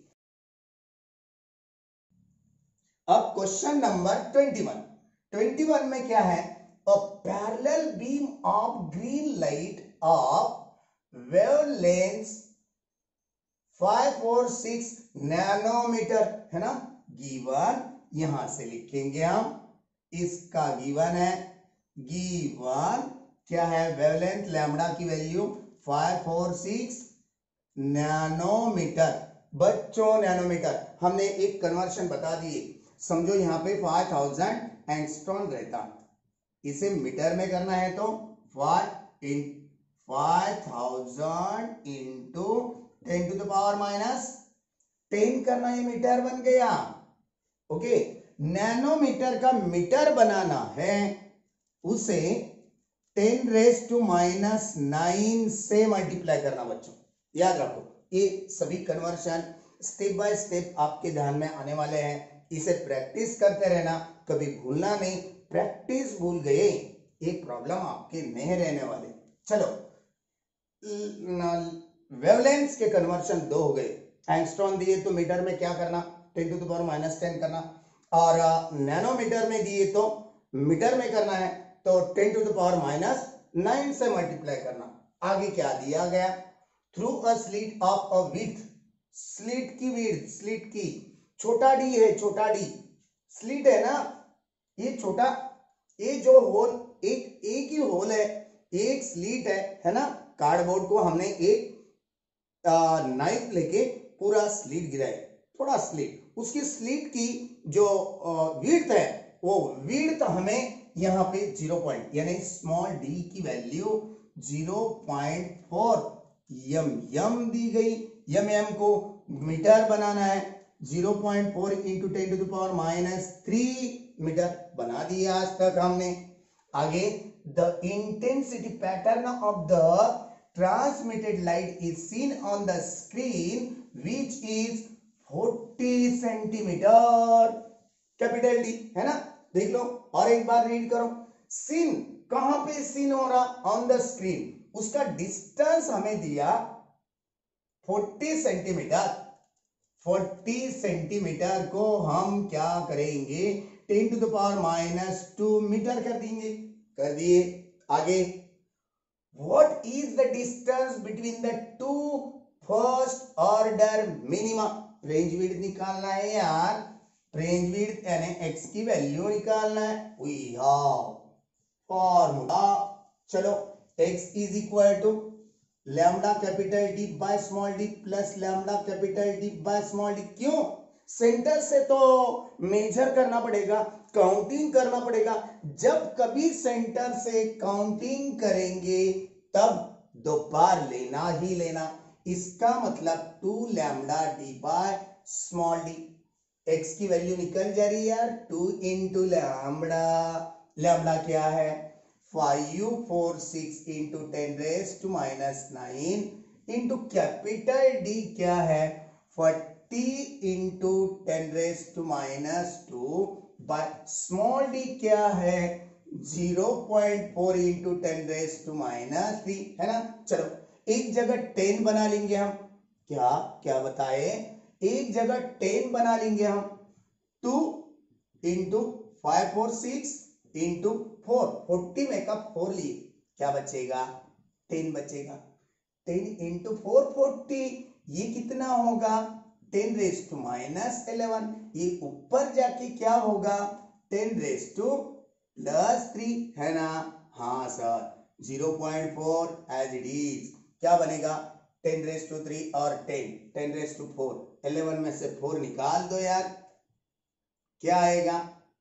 अब क्वेश्चन नंबर 21 में क्या है, a parallel beam of green light of wavelength 546 nanometre, है ना गिवन। यहां से लिखेंगे हम, इसका गिवन है, गिवन क्या है, वेवलेंथ लैम्बडा की वैल्यू 546 नैनोमीटर। बच्चों नैनोमीटर हमने एक कन्वर्शन बता दिए, समझो यहाँ पे 5000 एंगस्ट्रॉन रहता, इसे मीटर में करना है तो 5 इन 5000 into 10 to the power minus 10 करना, ये मीटर बन गया। ओके, नैनोमीटर का मीटर बनाना है, उसे 10 रेज टू माइनस 9 से मल्टीप्लाई करना बच्चों। याद रखो, ये सभी कन्वर्शन स्टेप बाय स्टेप आपके ध्यान में आने वाले हैं, इसे प्रैक्टिस करते रहना, कभी भूलना नहीं। प्रैक्टिस भूल गए ये प्रॉब्लम आपके नहीं रहने वाले। चलो, वेवलेंथ्स के कन्वर्शन दो हो गए। एंगस्ट्रॉम दिए तो मीटर में क्या करना, 10 टू द पावर माइनस 10 करना, और नैनोमीटर में दिए तो मीटर में करना है तो 10 टू द पावर माइनस 9 से मल्टीप्लाई करना। आगे क्या दिया गया, through a slit of a width, slit की विड्थ, स्लिट की छोटा डी है, छोटा डी स्लिट है ना, ये छोटा, ये जो होल एक ही होल है, एक स्लिट है ना। कार्डबोर्ड को हमने एक नाइफ लेके पूरा स्लिट गिराया, थोड़ा स्लिट, उसकी स्लिट की जो विड्थ है वो विड्थ हमें यहाँ पे 0 पॉइंट यानी स्मॉल डी की वैल्यू 0.4 यम दी गई। यम को मीटर बनाना है, 0.4 into 10 to the power minus 3 metre बना दिया आज तक हमने। आगे, the intensity pattern of the transmitted light is seen on the screen which is 40 centimetre, capital D है ना। देख लो और एक बार रीड करो, सीन कहां पे सीन हो रहा, ऑन द स्क्रीन, उसका डिस्टेंस हमें दिया 40 सेंटीमीटर। 40 सेंटीमीटर को हम क्या करेंगे, 10 to the power minus 2 metre कर देंगे, कर दिए। आगे, what is the distance between the two first order minima, fringe width निकालना है यार, रेंज विड्थ यानी x की वैल्यू निकालना है। we have फॉर्मूला, चलो, x is equal to lambda capital D by small D plus lambda capital D by small D. क्यों, centre से तो मेजर करना पड़ेगा, काउंटिंग करना पड़ेगा। जब कभी सेंटर से काउंटिंग करेंगे तब दो बार लेना ही लेना, इसका मतलब 2 lambda D by small D. X की वैल्यू निकल जा रही है यार, 2 इंटू लैम्डा, लैम्डा क्या है 546 into 10 raise to minus 9 into capital D क्या है 40 into 10 raise to minus 2 by small D क्या है 0.4 इंटू 10 रेज टू माइनस 3 है ना। चलो, एक जगह 10 बना लेंगे हम, क्या क्या बताए, एक जगह 10 बना लेंगे हम, 2 इंटू 546 इंटू 4, 40 में का 4 लिए, क्या बचेगा 10 बचेगा। 10 इंटू 4 40, ये कितना होगा 10 रेज टू माइनस 11, ये ऊपर जाके क्या होगा 10 रेज टू प्लस 3 है ना। हाँ सर, 0.4 एज इट इज, क्या बनेगा 10 रेज टू 3 और 10 रेज टू 4, 11 में से 4 निकाल दो यार, क्या आएगा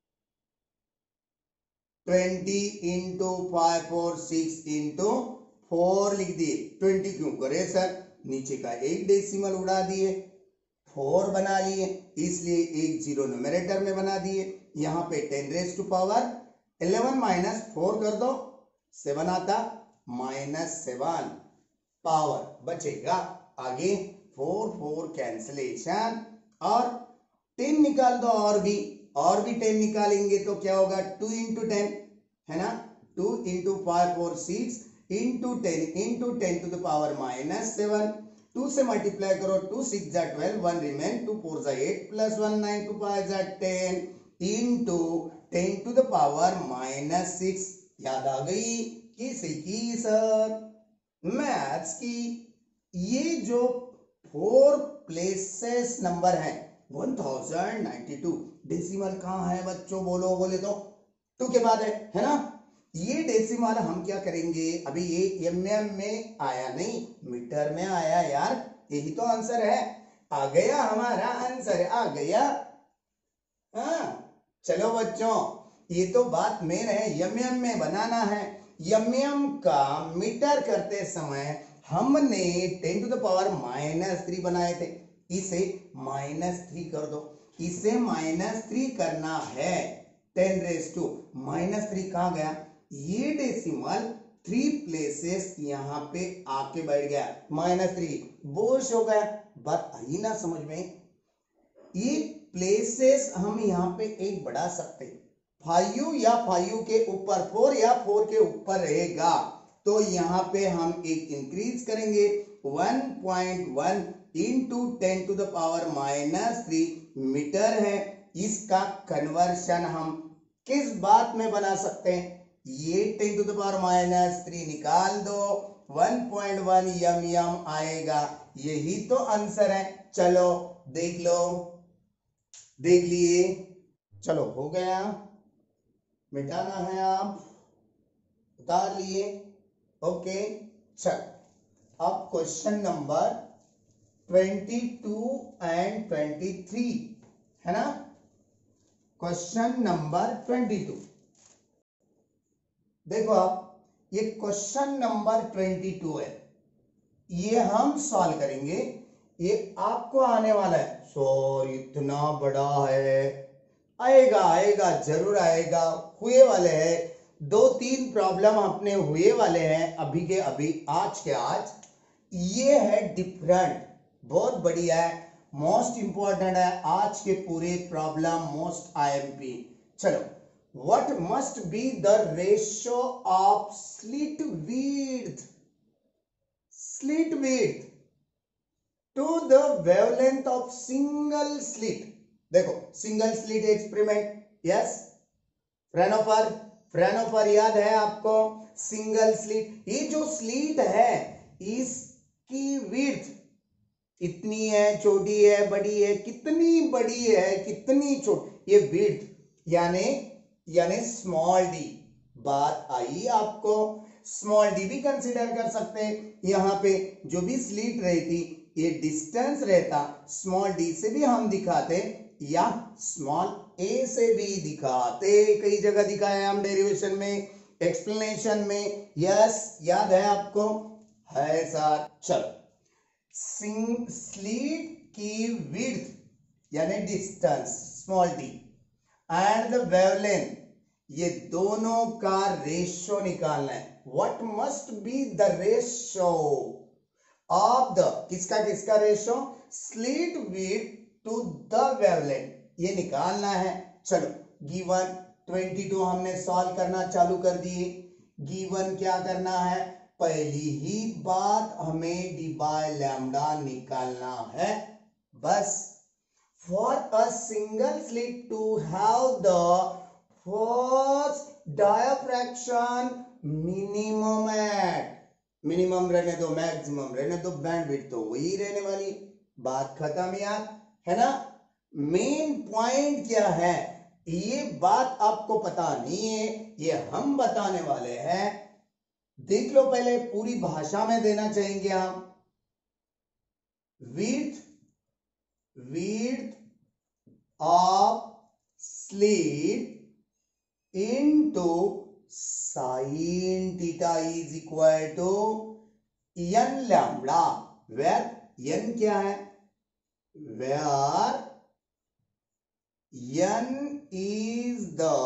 20 इंटू 546 इंटू 4 लिख दिए। 20 क्यों करे सर, नीचे का एक डेसिमल उड़ा दिए, 4 बना लिए, इसलिए एक जीरो न्यूमरेटर में बना दिए। यहाँ पे 10 रेज टू पावर 11 माइनस 4 कर दो, 7 आता, -7 पावर बचेगा। आगे 4 कैंसलेशन और 10 निकाल दो, और भी 10 निकालेंगे तो क्या होगा 2 इंटू 10 है ना, 2 into 546 into 10 to the power -7, 2 से मल्टीप्लाई करो, 2 6 जा 12, 1 रिमेन, 2 4 जा 8 प्लस 1 9 2 5 जा 10 इंटू 10 टू द पावर -6। याद आ गई किसी की सर, मैथ्स की। ये जो 4 प्लेसेस नंबर है 1092, डेसिमल कहाँ है बच्चों, बोले तो 2 के बाद है ना। ये डेसिमल हम क्या करेंगे, अभी ये mm में आया नहीं, मीटर में आया यार, यही तो आंसर है, आ गया हमारा आंसर, आ गया। हाँ चलो बच्चों, ये तो बात मेन है, mm में बनाना है, यम का मीटर करते समय हमने 10 टू द पावर -3 बनाए थे, इसे -3 कर दो, इसे -3 करना है। 10 रेज़ टू -3 कहाँ गया, ये डेसिमल 3 प्लेसेस यहाँ पे आके बैठ गया, -3 बोश हो गया। बात आई ना समझ में, ये प्लेसेस हम यहाँ पे एक बढ़ा सकते, 5 या 5 के ऊपर 4 या 4 के ऊपर रहेगा, तो यहाँ पे हम एक इंक्रीज करेंगे 1.1 into 10 to the power -3 metre है। इसका कन्वर्शन हम किस बात में बना सकते हैं, ये 10 टू द पावर -3 निकाल दो, 1.1 यम आएगा, यही तो आंसर है। चलो देख लो, देख लिए, चलो हो गया, मिटाना है आप, उतार लिए, ओके। चल अब क्वेश्चन नंबर 22 एंड 23 है ना, क्वेश्चन नंबर 22 देखो आप, ये क्वेश्चन नंबर 22 है, ये हम सॉल्व करेंगे, ये आपको आने वाला है। सर इतना बड़ा है, आएगा आएगा जरूर आएगा, हुए वाले हैं, 2-3 प्रॉब्लम अपने हुए वाले हैं अभी के अभी, आज के आज। ये है डिफरेंट, बहुत बढ़िया है, मोस्ट इंपॉर्टेंट है आज के पूरे प्रॉब्लम, मोस्ट आईएमपी। चलो, what must be the ratio of slit width to the wavelength of single slit। देखो single slit experiment, yes, Fraunhofer याद है आपको, सिंगल स्लिट, ये जो स्लिट है इसकी विड्थ इतनी है, छोटी है, बड़ी है, कितनी बड़ी है, कितनी छोटी, ये विड्थ यानी स्मॉल डी। बात आई आपको, स्मॉल डी भी कंसीडर कर सकते हैं, यहाँ पे जो भी स्लिट रहती ये डिस्टेंस रहता, स्मॉल डी से भी हम दिखाते या स्मॉल ए से भी दिखाते, कई जगह दिखाया हम डेरिवेशन में, एक्सप्लेनेशन में, यस याद है आपको, है सर। चलो, स्लिट की विड्थ यानी distance small D and the wavelength, ये दोनों का रेशियो निकालना है। What must be the ratio of the, किसका ratio, slit width to the wavelength, ये निकालना है। चलो गिवन 22 हमने सॉल्व करना चालू कर दिए। गिवन क्या करना है, पहली ही बात हमें डी बाय लैम्डा निकालना है बस। For a single slit to have the first diffraction minimum at, minimum रहने दो, मैक्सिमम रहने दो, बैंडविड्थ तो वही रहने वाली, बात खत्म यार, है ना। मेन पॉइंट क्या है, ये बात आपको पता नहीं है, ये हम बताने वाले हैं। देख लो, पहले पूरी भाषा में देना चाहेंगे हम, width of slit into sin theta is equal to n lambda, where n क्या है, where n is the,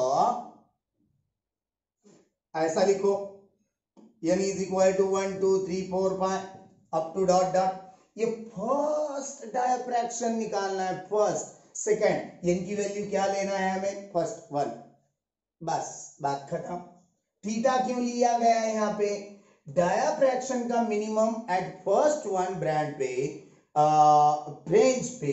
ऐसा लिखो, n is equal to 1 2 3 4 5 up to dot dot, ये फर्स्ट डायफ्रैक्शन निकालना है, फर्स्ट सेकंड, n की वैल्यू क्या लेना है हमें, फर्स्ट 1, बस बात खत्म। थीटा क्यों लिया गया है यहाँ पे, डायफ्रैक्शन का minimum at first one brand पे, ब्रेंच पे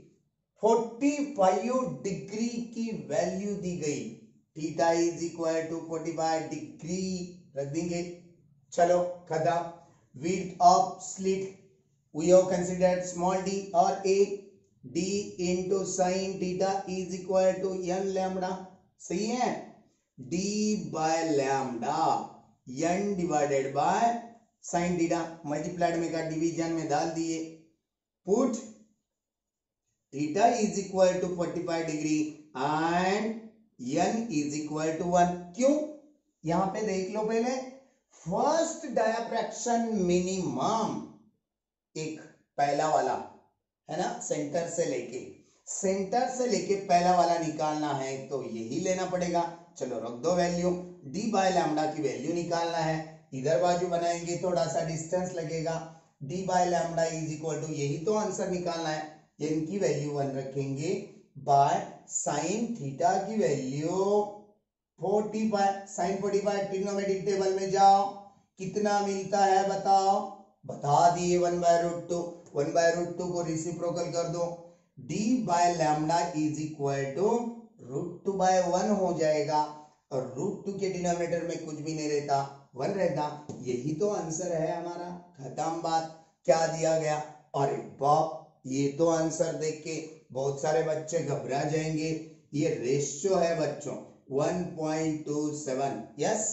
45 डिग्री की वैल्यू दी गई, theta is equal to 45 degree रख देंगे। चलो खत्म। Width of slit we have considered small d or a, d into sin theta is equal to n lambda, सही है, d by lambda n divided by sin theta, multiplied में का division में डाल दिए, put theta is equal to 45 degree and n is equal to 1, क्यों, यहां पे देख लो पहले, फर्स्ट डायफ्रैक्शन मिनिमम, एक पहला वाला है ना, सेंटर से लेके पहला वाला निकालना है तो यही लेना पड़ेगा। चलो रख दो वैल्यू, डी बाय लैम्डा की वैल्यू निकालना है, इधर बाजू बनाएंगे थोड़ा सा डिस्टेंस लगेगा, D by lambda is equal to, यही तो आंसर निकालना है, इनकी वैल्यू 1 रखेंगे बाय साइन थीटा की वैल्यू 45, साइन 45 ट्रिग्नोमेट्रिक टेबल में जाओ, कितना मिलता है बताओ, बता दिए 1/√2, 1/√2 को रेसिप्रोकल कर दो, d by lambda is equal to √2/1 हो जाएगा, और √2 के डिनोमिनेटर में कुछ भी नहीं रहता, 1 रहता, यही तो आंसर है हमारा, खत्म बात। क्या दिया गया, अरे बाप, ये तो आंसर देख के बहुत सारे बच्चे घबरा जाएंगे, ये रेशियो है बच्चों 1.27, यस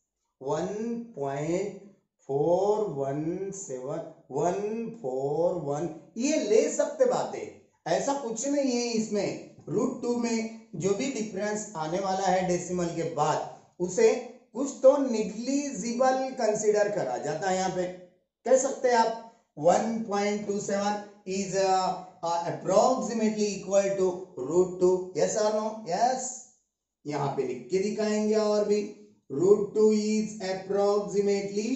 1.417, ये ले सकते बातें, ऐसा कुछ नहीं है इसमें। √2 में जो भी डिफरेंस आने वाला है डेसिमल के बाद, उसे कुछ तो निग्लिजिबल कंसीडर करा जाता है, यहाँ पे कह सकते हैं आप 1.27 is approximately equal to √2, yes or no, yes, यहाँ पे लिख के दिखाएंगे, और भी √2 is approximately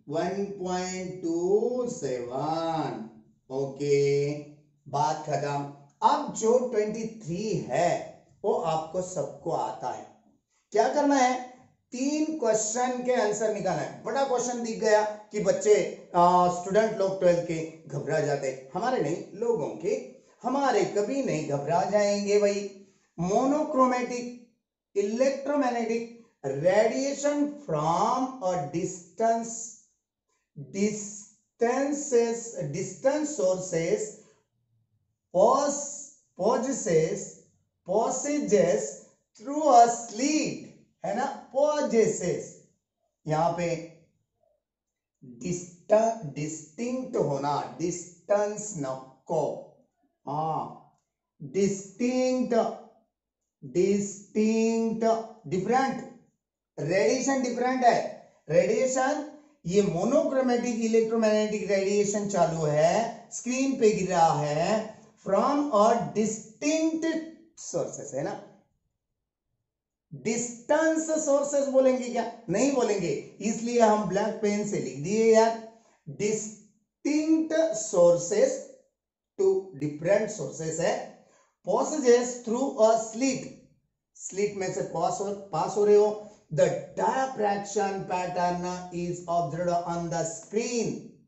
1.27, ओके, बात खत्म। अब जो 23 है वो आपको सबको आता है, क्या करना है, 3 क्वेश्चन के आंसर निकालना है। बड़ा क्वेश्चन दिख गया कि बच्चे स्टूडेंट लोग 12 के घबरा जाते, हमारे नहीं, लोगों के, हमारे कभी नहीं घबरा जाएंगे भाई। Monochromatic electromagnetic radiation from a distance sources passages through a slit, है ना, passages, यहां पे डिस्टिंक्ट होना, डिस्टेंस नको, हाँ डिस्टिंक्ट, डिफरेंट, रेडिएशन डिफरेंट है, रेडिएशन ये मोनोक्रोमेटिक इलेक्ट्रोमैग्नेटिक रेडिएशन चालू है, स्क्रीन पे गिर रहा है फ्रॉम अ डिस्टिंक्ट सोर्सेस, है ना, डिस्टेंस सोर्सेस बोलेंगे क्या, नहीं बोलेंगे, इसलिए हम ब्लैक पेन से लिख दिए यार, distinct sources two different sources है, passages through a slit, slit में से पास हो रहे हो, the diffraction pattern is observed on the screen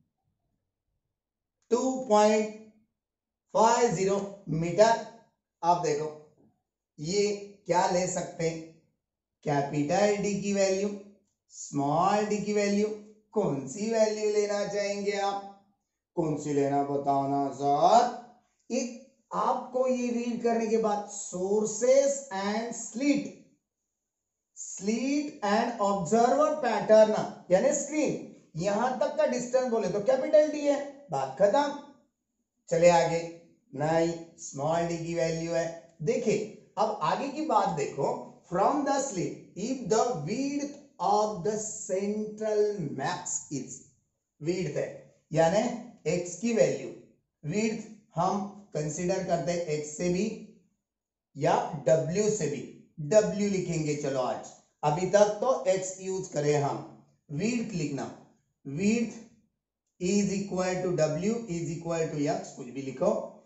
2.50 meter. आप देखो ये क्या ले सकते हैं, कैपिटल डी की वैल्यू, स्मॉल डी की वैल्यू, कौन सी वैल्यू लेना चाहेंगे आप, कौन सी लेना बताओ ना सर। एक आपको ये रीड करने के बाद sources and slit and observer pattern यानी स्क्रीन, यहां तक का डिस्टेंस बोले तो कैपिटल डी है, बात खत्म। चले आगे, नहीं स्मॉल डी की वैल्यू है, देखिए अब आगे की बात देखो, from the slit if the width of the central max is, width है यानी x की वैल्यू, विड्थ हम कंसीडर करते हैं x से भी या w से भी, w लिखेंगे चलो आज, अभी तक तो x यूज करें हम, विड्थ लिखना, width is equal to w is equal to x, कुछ भी लिखो,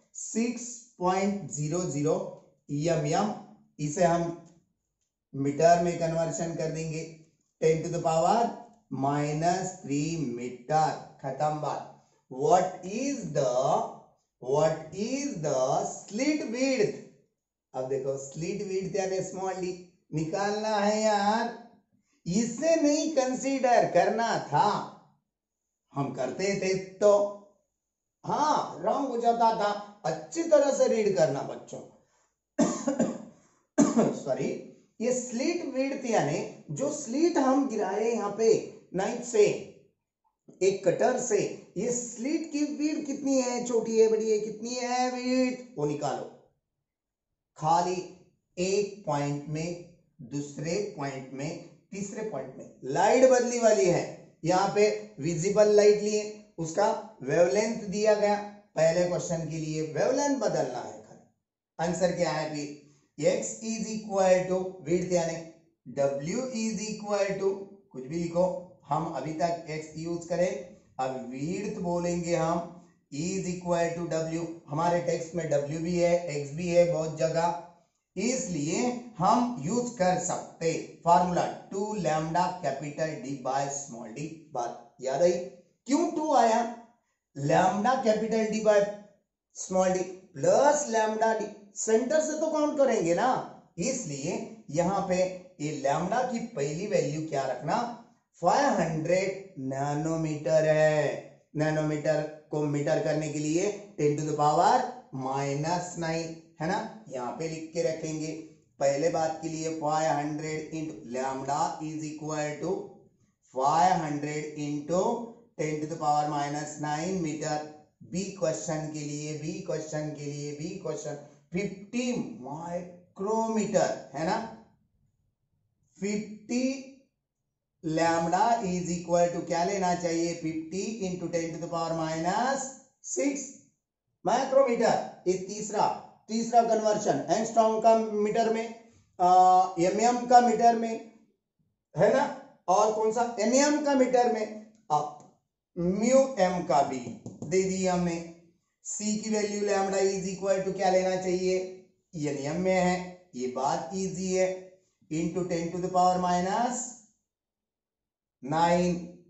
6.00 mm, इसे हम मीटर में कन्वर्शन कर देंगे, 10⁻³ मीटर, खत्म बात। What is the slit width, अब देखो स्लिट विड्थ यानी स्मॉल डी निकालना है यार, इसे नहीं कंसीडर करना था, हम करते थे तो हाँ रॉन्ग हो जाता था, अच्छी तरह से रीड करना बच्चों सॉरी, ये स्लिट विड्थ यानी जो स्लिट हम गिराए यहाँ पे नाइफ से, एक कटर से, ये स्लिट की विड्थ कितनी है, छोटी है बड़ी है, कितनी है विड्थ, वो निकालो, खाली एक पॉइंट में दूसरे पॉइंट में तीसरे पॉइंट में लाइट बदली वाली है, यहाँ पे विजिबल लाइट लिए, उसका वेवलेंथ दिया गया, पहले क्वेश्चन के लिए वेवलेंथ बदलना है। आंसर क्या है फिर, x is equal to width यानी w इज इक्वल टू कुछ भी लिखो, हम अभी तक x यूज करें, अब विड्थ बोलेंगे हम इज इक्वल टू w, हमारे टेक्स्ट में w भी है x भी है बहुत जगह, इसलिए हम यूज कर सकते formula 2 lambda capital D by small d। बात याद आई, क्यों 2 आया, lambda capital D by small d plus lambda d, center से तो काउंट करेंगे ना, इसलिए यहां पे ये लैम्डा की पहली वैल्यू क्या रखना, 500 नैनोमीटर है, नैनोमीटर को मीटर करने के लिए 10 टू द पावर -9 है ना, यहाँ पे लिख के रखेंगे। पहले बात के लिए 500 into lambda is equal to 500 into 10 to the power -9 meter. B question के लिए 50 माइक्रोमीटर है ना, 50 लैम्डा इज इक्वल टू क्या लेना चाहिए, 50 into 10 to the power -6 micrometer. ये तीसरा कन्वर्शन एंगस्ट्रॉम का मीटर में, एमएम का मीटर में है ना, और कौन सा एनएम का मीटर में, म्यू एम का भी दे दिया हमने। सी की value lambda is equal to क्या लेना चाहिए, एनएम में है, ये बात इजी है, into 10 to the power -9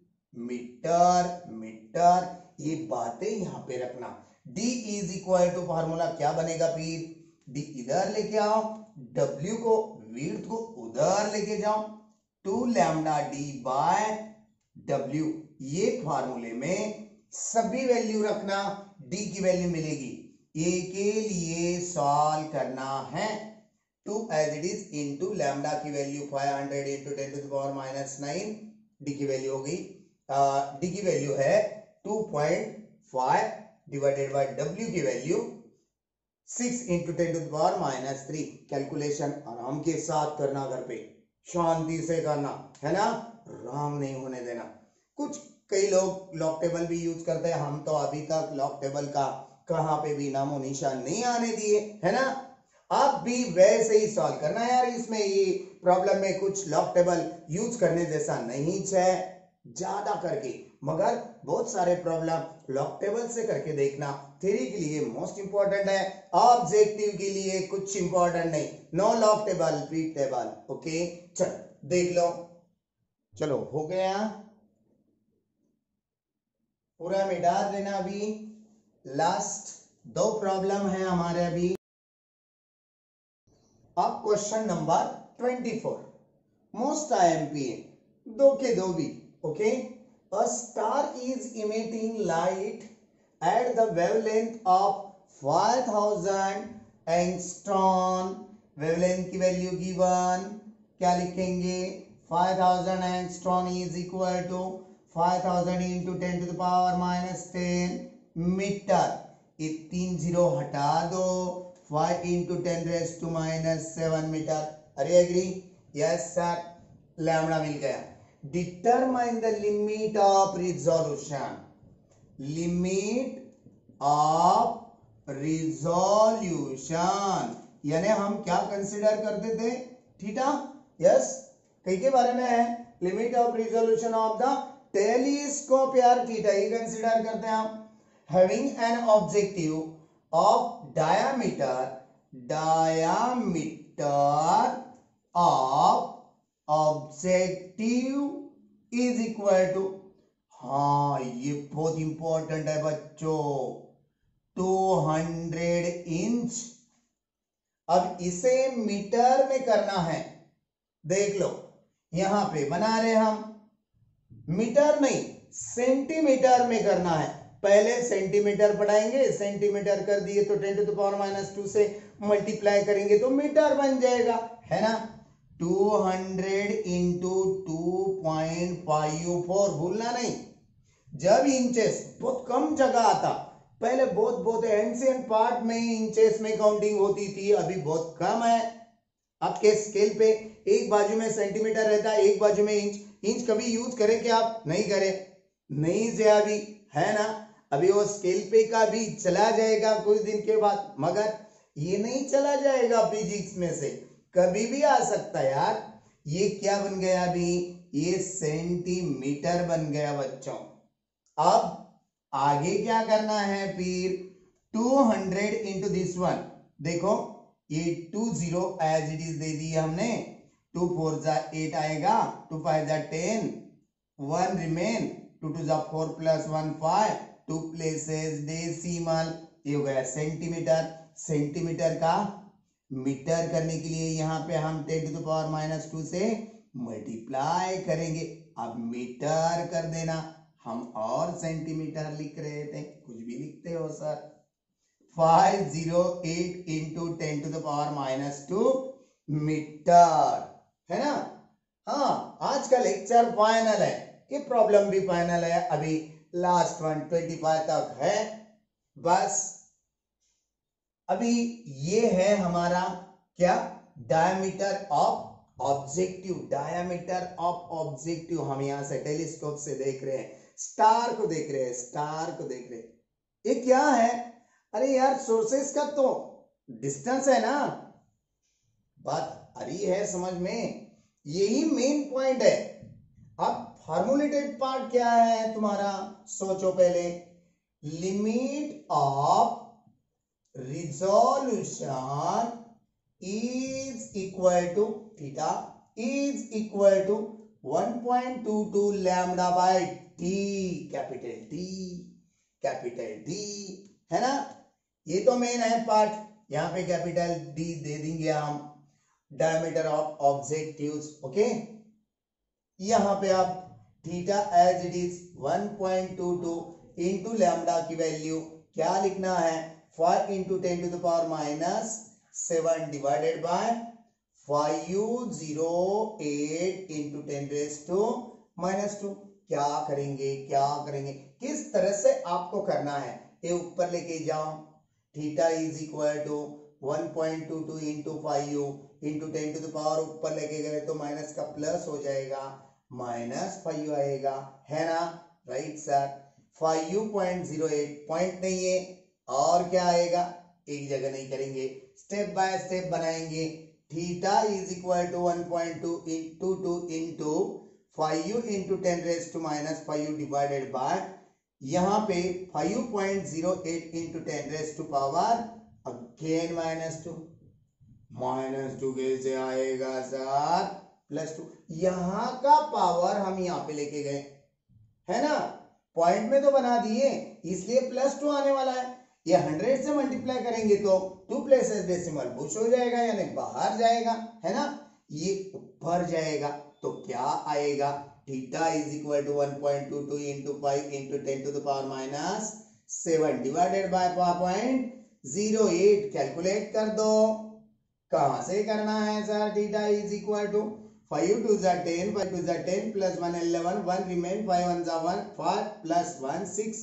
meter, ये बातें यहां पे रखना। D is equal to formula क्या बनेगा फिर, D इधर लेके आओ, W को विड्थ को उधर लेके जाओ, 2 लैम्डा D बाय W, ये फार्मूले में सभी वैल्यू रखना, D की वैल्यू मिलेगी, A के लिए सॉल्व करना है, 2 as it is into lambda की value 500 into 10 to the power -9, D की वैल्यू हो गई, D की वैल्यू है 2.5 डिवाइडेड बाय W की value 6 into 10 to the power -3। Calculation आराम के साथ करना, घर पे शांति से करना है ना, रॉन्ग नहीं होने देना। कुछ कई लोग लॉग टेबल भी यूज करते हैं, हम तो अभी तक लॉग टेबल का कहां पे भी नामो निशान नहीं आने दिए है ना, आप भी वैसे ही सॉल्व करना यार, इसमें ये प्रॉब्लम में कुछ लॉग टेबल यूज करने जैसा नहीं है ज्यादा करके, मगर बहुत सारे प्रॉब्लम लॉग टेबल से करके देखना, थ्योरी के लिए मोस्ट इंपॉर्टेंट है, ऑब्जेक्टिव के लिए कुछ इंपॉर्टेंट नहीं, नो लॉग टेबल पीट टेबल। ओके चलो देख लो, चलो हो गया, पूरा मिटा देना, अभी लास्ट 2 प्रॉब्लम है हमारे अभी। अब क्वेश्चन नंबर 24 मोस्ट IMPA, 2 के 2 भी। Okay, a star is emitting light at the wavelength of 5000 angstrom, wavelength की वैल्यू गिवन, क्या लिखेंगे, 5000 angstrom is equal to 5000 into 10 to the power -10 meter, ये 3 0 हटा दो, 5 into 10 raised to -7 मीटर। अरे agree, yes sir, lambda मिल गया। Determine the limit of resolution, limit of resolution यानी हम क्या कंसीडर करते थे, थीटा, यस, कई के बारे में है, limit of resolution of the telescope यार, थीटा ही कंसीडर करते हैं हम। Having an objective of diameter of objective is equal to, हाँ ये बहुत इंपॉर्टेंट है बच्चों, 200 इंच। अब इसे मीटर में करना है, देख लो यहां पे बना रहे हम, मीटर नहीं सेंटीमीटर में करना है, पहले सेंटीमीटर पढ़ाएंगे, सेंटीमीटर कर दिए तो 10 टू द पावर -2 से मल्टीप्लाई करेंगे तो मीटर बन जाएगा, है ना। 200 इंटू 2.54, भूलना नहीं, जब इंचेस बहुत कम जगह आता, पहले बहुत एंशिएंट पार्ट में इंचेस में काउंटिंग होती थी, अभी बहुत कम है, आपके स्केल पे एक बाजू में सेंटीमीटर रहता है, एक बाजू में इंच। इंच कभी यूज करें कि आप नहीं करें? नहीं से अभी है ना, अभी वो स्केल पे का भी चला जाएगा कुछ दिन के बाद, मगर ये नहीं चला जाएगा फिजिक्स में से, कभी भी आ सकता है यार। ये क्या बन गया अभी? ये सेंटीमीटर बन गया बच्चों। अब आगे क्या करना है फिर? 200 इंटू दिस वन। देखो ये 20 एज इट इज दे दिया हमने। 2 4 जा 8 आएगा, 2 5 जा 10, 1 रिमेन, 2 2 जा 4 प्लस 1 5, 2 प्लेसेस डेसिमल। ये हो गया सेंटीमीटर। सेंटीमीटर का मीटर करने के लिए यहाँ पे हम 10 टू द पावर माइनस 2 से मल्टीप्लाई करेंगे। अब मीटर कर देना, हम और सेंटीमीटर लिख रहे थे, कुछ भी लिखते हो sir. 508 into 10 to the power minus 2 meter, है ना। हाँ, आज का लेक्चर फाइनल है, ये प्रॉब्लम भी फाइनल है, अभी लास्ट 125 तक है बस। अभी ये है हमारा क्या? Diameter of objective. Diameter of objective हम यहां से टेलीस्कोप से देख रहे हैं, स्टार को देख रहे हैं, स्टार को देख रहे हैं। ये क्या है? अरे यार सोर्सेस का तो डिस्टेंस है ना, बात आ रही है समझ में, यही मेन पॉइंट है। अब फॉर्मुलेटेड पार्ट क्या है तुम्हारा? सोचो पहले। Limit of resolution is equal to theta is equal to 1.22 lambda by t, capital T है ना। ये तो मेन है पार्ट, यहाँ पे कैपिटल D दे देंगे हम। Diameter of objectives, okay. यहाँ पे आप theta as it is 1.22 into lambda की वैल्यू क्या लिखना है? 5 into 10 to the power minus 7 divided by 508 into 10 raise to minus 2। क्या करेंगे, क्या करेंगे, किस तरह से आपको करना है? ये ऊपर लेके जाओ। Theta is equal to 1.22 into 5 into 10 to the power, ऊपर लेके गए तो माइनस का प्लस हो जाएगा, माइनस 5 आएगा, है ना। Right sir. 5.08 पॉइंट नहीं है, और क्या आएगा? एक जगह नहीं करेंगे, स्टेप बाय स्टेप बनाएंगे। Theta is equal to 1.2 into 2 into 5 into 10 raise to minus 5 divided by, यहाँ पे 5.08 into 10 raise to power again minus two कैसे आएगा सर? +2। यहाँ का पावर हम यहाँ पे लेके गए, है ना, पॉइंट में तो बना दिए, इसलिए +2 आने वाला है। ये 100 से मल्टीप्लाई करेंगे तो 2 प्लेसेस डेसिमल पुश हो जाएगा, यानी बाहर जाएगा, है ना। ये ऊपर जाएगा तो क्या आएगा? Theta is equal to 1.22 into 5 into 10 to the power minus 7 divided by 5.08। Calculate कर दो, कहां से करना है sir? Theta is equal to 5 2 जा 10, 5 2 जा 10 प्लस 1 11, 1 रिमेन, 5 1 जा 1 5 plus 1 6,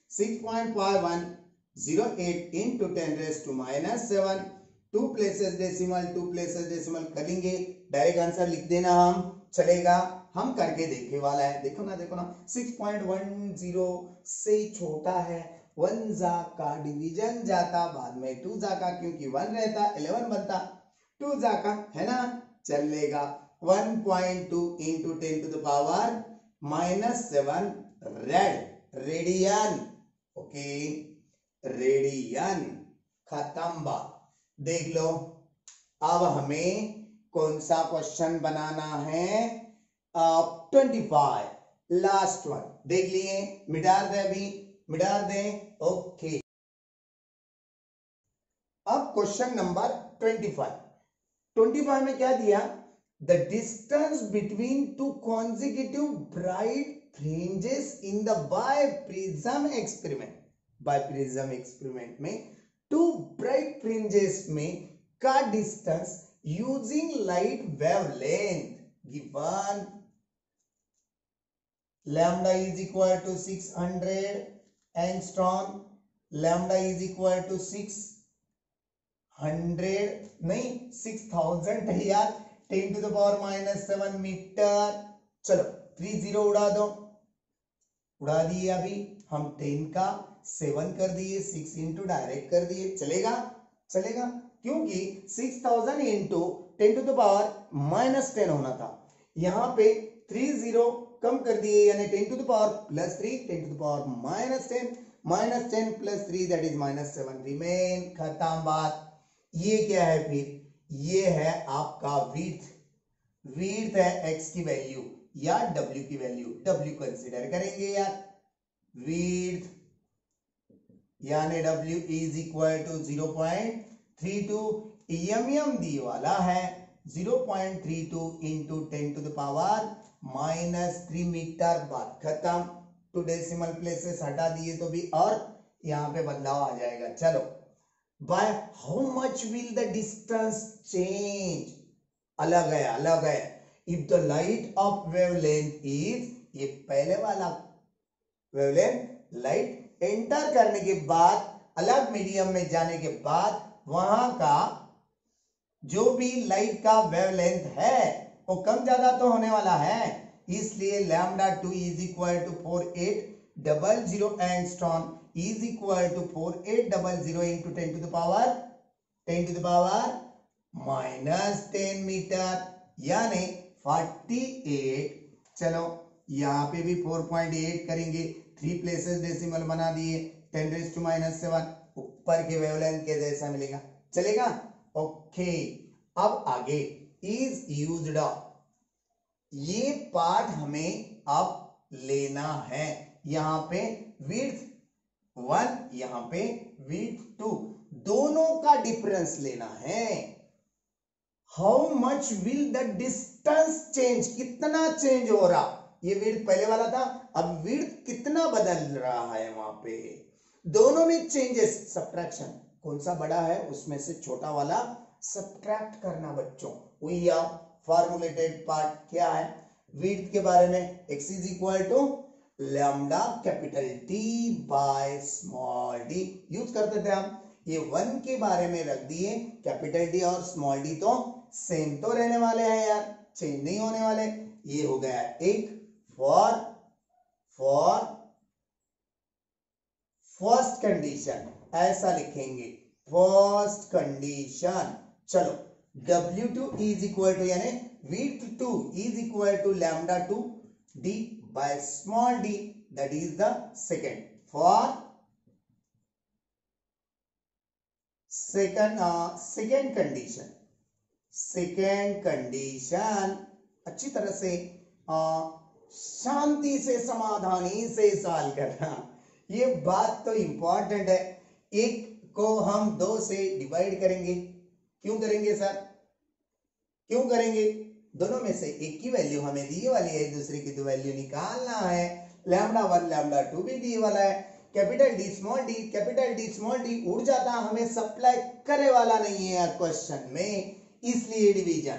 6.5108 into 10 raise to minus 7। 2 places decimal करेंगे, डायरेक्ट आंसर लिख देना हम, चलेगा। हम करके देखने वाला है, देखो ना 6.10 से छोटा है, 1 जा का डिवीजन जाता, बाद में 2 जा का, क्योंकि 1 रहता 11 बनता, 2 जा का, है ना, चलेगा। 1.2 into 10 to the power minus 7 radian, okay, radian. खत्म बात। देख लो अब हमें कौन सा क्वेश्चन बनाना है? 25 लास्ट वन देख लिए, मिटा दे, अभी मिटा दे, ओके। अब क्वेश्चन नंबर 25 में क्या दिया? The distance between two consecutive bright fringes in the biprism experiment में 2 ब्राइट फ्रिंजेस में का distance using light wavelength given. Lambda is equal to 600 angstrom, lambda is equal to 600 100 नहीं 6000 है यार, 10⁻⁻7 मीटर। चलो 30 उड़ा दो, उड़ा दिए। अभी हम 10 का 7 कर दिए, 6 इंटू डायरेक्ट कर दिए, चलेगा? चलेगा, क्योंकि 6000 इंटू 10⁻⁻10 होना था। यहाँ पे 30 कम कर दिए, यानी 10⁻+3, 10⁻⁻10, -10 + 3 दैट इज -7 रिमेन। खत्म बात। ये क्या है फिर? ये है आपका विड्थ। विड्थ है x की वैल्यू या w की वैल्यू, w कंसीडर करेंगे यार। विड्थ यानी w इज इक्वल टू 0.32, एम दी वाला है 0.32 इंटू 10⁻⁻3 मीटर। बात खत्म। टू डेसिमल प्लेसेस हटा दिए तो भी और यहाँ पे बदलाव आ जाएगा। चलो, by how much will the distance change? अलग है, अलग है। If the light of wavelength is, ये पहले वाला वेवलेंथ, लाइट एंटर करने के बाद, अलग मीडियम में जाने के बाद, वहां का जो भी लाइट का वेवलेंथ है वो कम ज्यादा तो होने वाला है। इसलिए λ2 is equal to 4800 angstrom is equal to 4800 into 10⁻⁻10 meter, यानी 48। चलो यहाँ पे भी 4.8 करेंगे, 3 प्लेसेस डेसिमल बना दिए, 10⁻⁻7 ऊपर के वेवलेंथ के जैसा मिलेगा। चलेगा? ओके। अब आगे इज यूज्ड, ये पार्ट हमें अब लेना है। यहां पे विड्थ 1, यहां पे विड्थ 2, दोनों का डिफरेंस लेना है। How much will the distance change? कितना चेंज हो रहा? ये विड्थ पहले वाला था, अब विड्थ कितना बदल रहा है वहां पे? दोनों में चेंजेस, सब्ट्रैक्शन, कौन सा बड़ा है उसमें से छोटा वाला सब्ट्रैक्ट करना बच्चों। वही फॉर्मुलेटेड पार्ट क्या है विड्थ के बारे में? x is equal to lambda capital T by small d use करते थे हम। ये 1 के बारे में रख दिए, कैपिटल D और स्मॉल d तो सेम तो रहने वाले हैं यार, चेंज नहीं होने वाले। ये हो गया एक फॉर फर्स्ट कंडीशन, ऐसा लिखेंगे फर्स्ट कंडीशन। चलो W2 इज इक्वल टू, यानी width 2 is equal to λ2 d by small d, that is the second. For second condition अच्छी तरह से शांति से समाधानी से सवाल करना, ये बात तो इंपॉर्टेंट है। एक को हम 2 से डिवाइड करेंगे, क्यों करेंगे सर? क्यों करेंगे? दोनों में से एक की वैल्यू हमें दी वाली है, दूसरे की तो वैल्यू निकालना है। λ1 λ2 भी दी वाला है, कैपिटल D स्मॉल d उड़ जाता, हमें सप्लाई करे वाला नहीं है क्वेश्चन में, इसलिए division.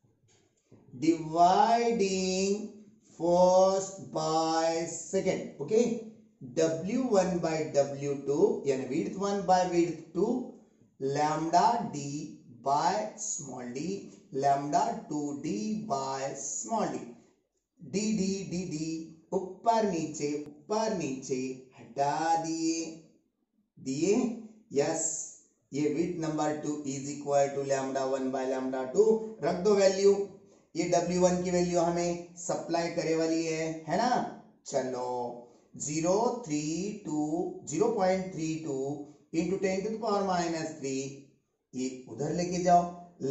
Dividing first by second, okay. W1 by W2 यानी width 1 by width 2, lambda d by small d, lambda 2d by small d, d ऊपर नीचे हटा दिए। यस, ये width number 2 is equal to λ1 by λ2, रख दो वैल्यू। ये W1 की वैल्यू हमें सप्लाई करे वाली है ना। चलो 0.32 इंटू 10⁻⁻3, ये उधर लेके जाओ,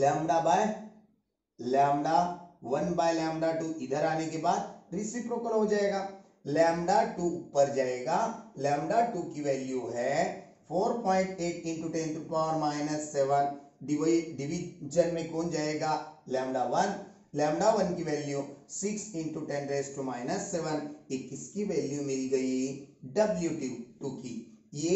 λ1 by λ2 इधर आने के बाद रिसिप्रोकल हो जाएगा, λ2 ऊपर जाएगा, λ2 की वैल्यू है 4.8 इंटू 10⁻⁷, डिवीजन में कौन जाएगा? λ1 की वैल्यू 6 इंटू 10⁻⁷, किसकी वैल्यू मिल गई? W2 की। ये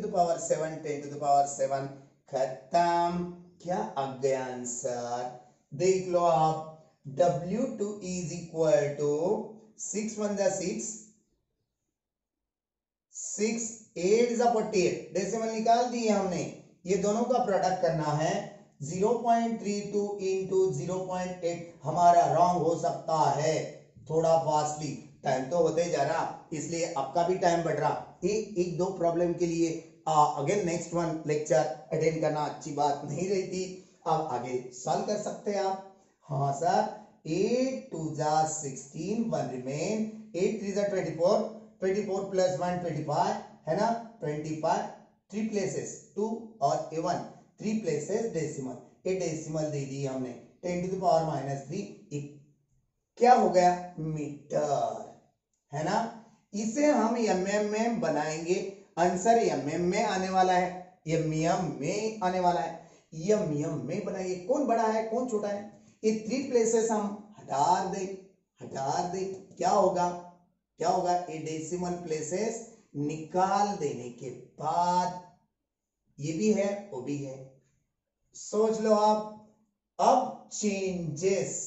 10⁻7 खत्म। क्या आ गया आंसर? देख लो आप, W2 इज इक्वल टू 6 1 जा 6, 6 8 जा 48, डेसिमल निकाल दिए हमने, ये दोनों का प्रोडक्ट करना है 0.32 इंटू 0.8 हमारा रॉन्ग हो सकता है थोड़ा फास्टली, टाइम तो होते जा रहा इसलिए आपका भी टाइम बढ़ रहा। एक दो प्रॉब्लम के लिए again next one lecture attend करना अच्छी बात नहीं रहती। अब आगे सॉल्व कर सकते हैं आप। हाँ सर, 8 2 16 1 रिमेन, 8 3 24, 24 प्लस 1 25 है ना, 25 3 प्लेसेस 2 और a 1 3 प्लेसेस डेसिमल, ये डेसिमल दे दी हमने 10 टू द पावर माइनस 3, क्या हो गया मीटर है ना। इसे हम mm में बनाएंगे, आंसर mm में आने वाला है, mm में आने वाला है, mm में बनाइए। कौन बड़ा है कौन छोटा है, ये 3 प्लेसेस हम हटा दे, क्या होगा ये डेसिमल प्लेसेस निकाल देने के बाद ये भी है वो भी है, सोच लो आप। अब चेंजेस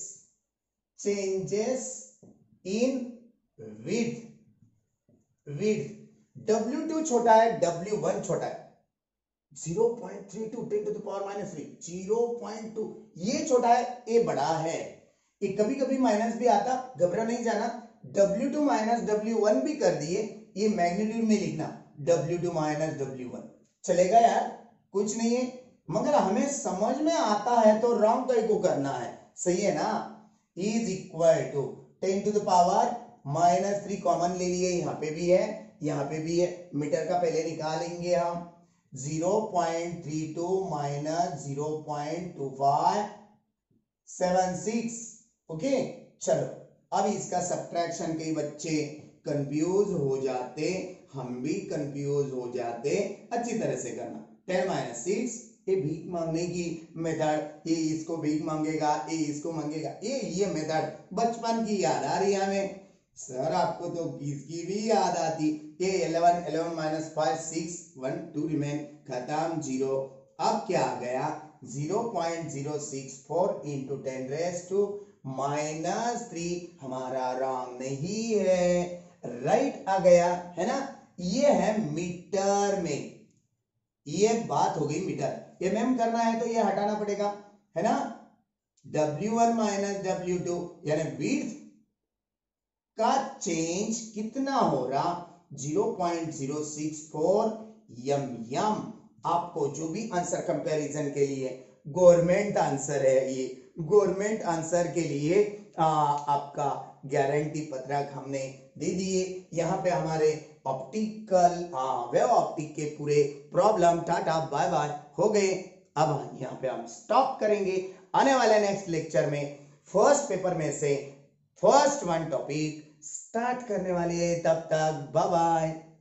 इन विड्थ, W2 छोटा है W1 छोटा है, 0.32 10 टू द पावर माइनस 3, 0.2 ये छोटा है ये बड़ा है, ये कभी कभी माइनस भी आता, घबरा नहीं जाना। W2 माइनस W1 भी कर दिए, ये मैग्नीट्यूड में लिखना W2 माइनस W1 चलेगा यार, कुछ नहीं है, मगर हमें समझ में आता है तो रॉन्ग कई को करना है, सही है ना। Is equal to 10 to the power minus 3 common ले लिए, यहाँ पे भी है यहाँ पे भी है, मीटर का पहले निकालेंगे हम 0.32 माइनस 0.2576, ओके। चलो अब इसका सब्ट्रैक्शन कई बच्चे कंफ्यूज हो जाते, हम भी कंफ्यूज हो जाते, अच्छी तरह से करना। 10 माइनस 6 ये भीख मांगने की मेथड, ये इसको भीख मांगेगा ये इसको मांगेगा, ये मेथड बचपन की याद आ रही है हमें। सर आपको तो किसकी भी याद आती, ये 11 माइनस 5 6 1 2 रिमेन, खत्म 0। अब क्या आ गया 0.064 इंटू 10 रेज़ टू माइनस 3, हमारा रॉन्ग नहीं है, राइट आ गया है ना। ये है मीटर में, ये बात हो गई मीटर। mm करना है तो ये हटाना पड़ेगा है ना, W1 माइनस W2 यानी विड्थ का चेंज कितना हो रहा 0.064 mm। आपको जो भी आंसर कंपैरिजन के लिए गवर्नमेंट आंसर है, ये गवर्नमेंट आंसर के लिए आपका गारंटी पत्रक हमने दे दिए। यहाँ पे हमारे ऑप्टिकल वेव ऑप्टिक के पूरे प्रॉब्लम टाटा बाय बाय हो गए। अब यहाँ पे हम स्टॉप करेंगे, आने वाले नेक्स्ट लेक्चर में फर्स्ट पेपर में से फर्स्ट वन टॉपिक स्टार्ट करने वाले हैं, तब तक बाय बाय।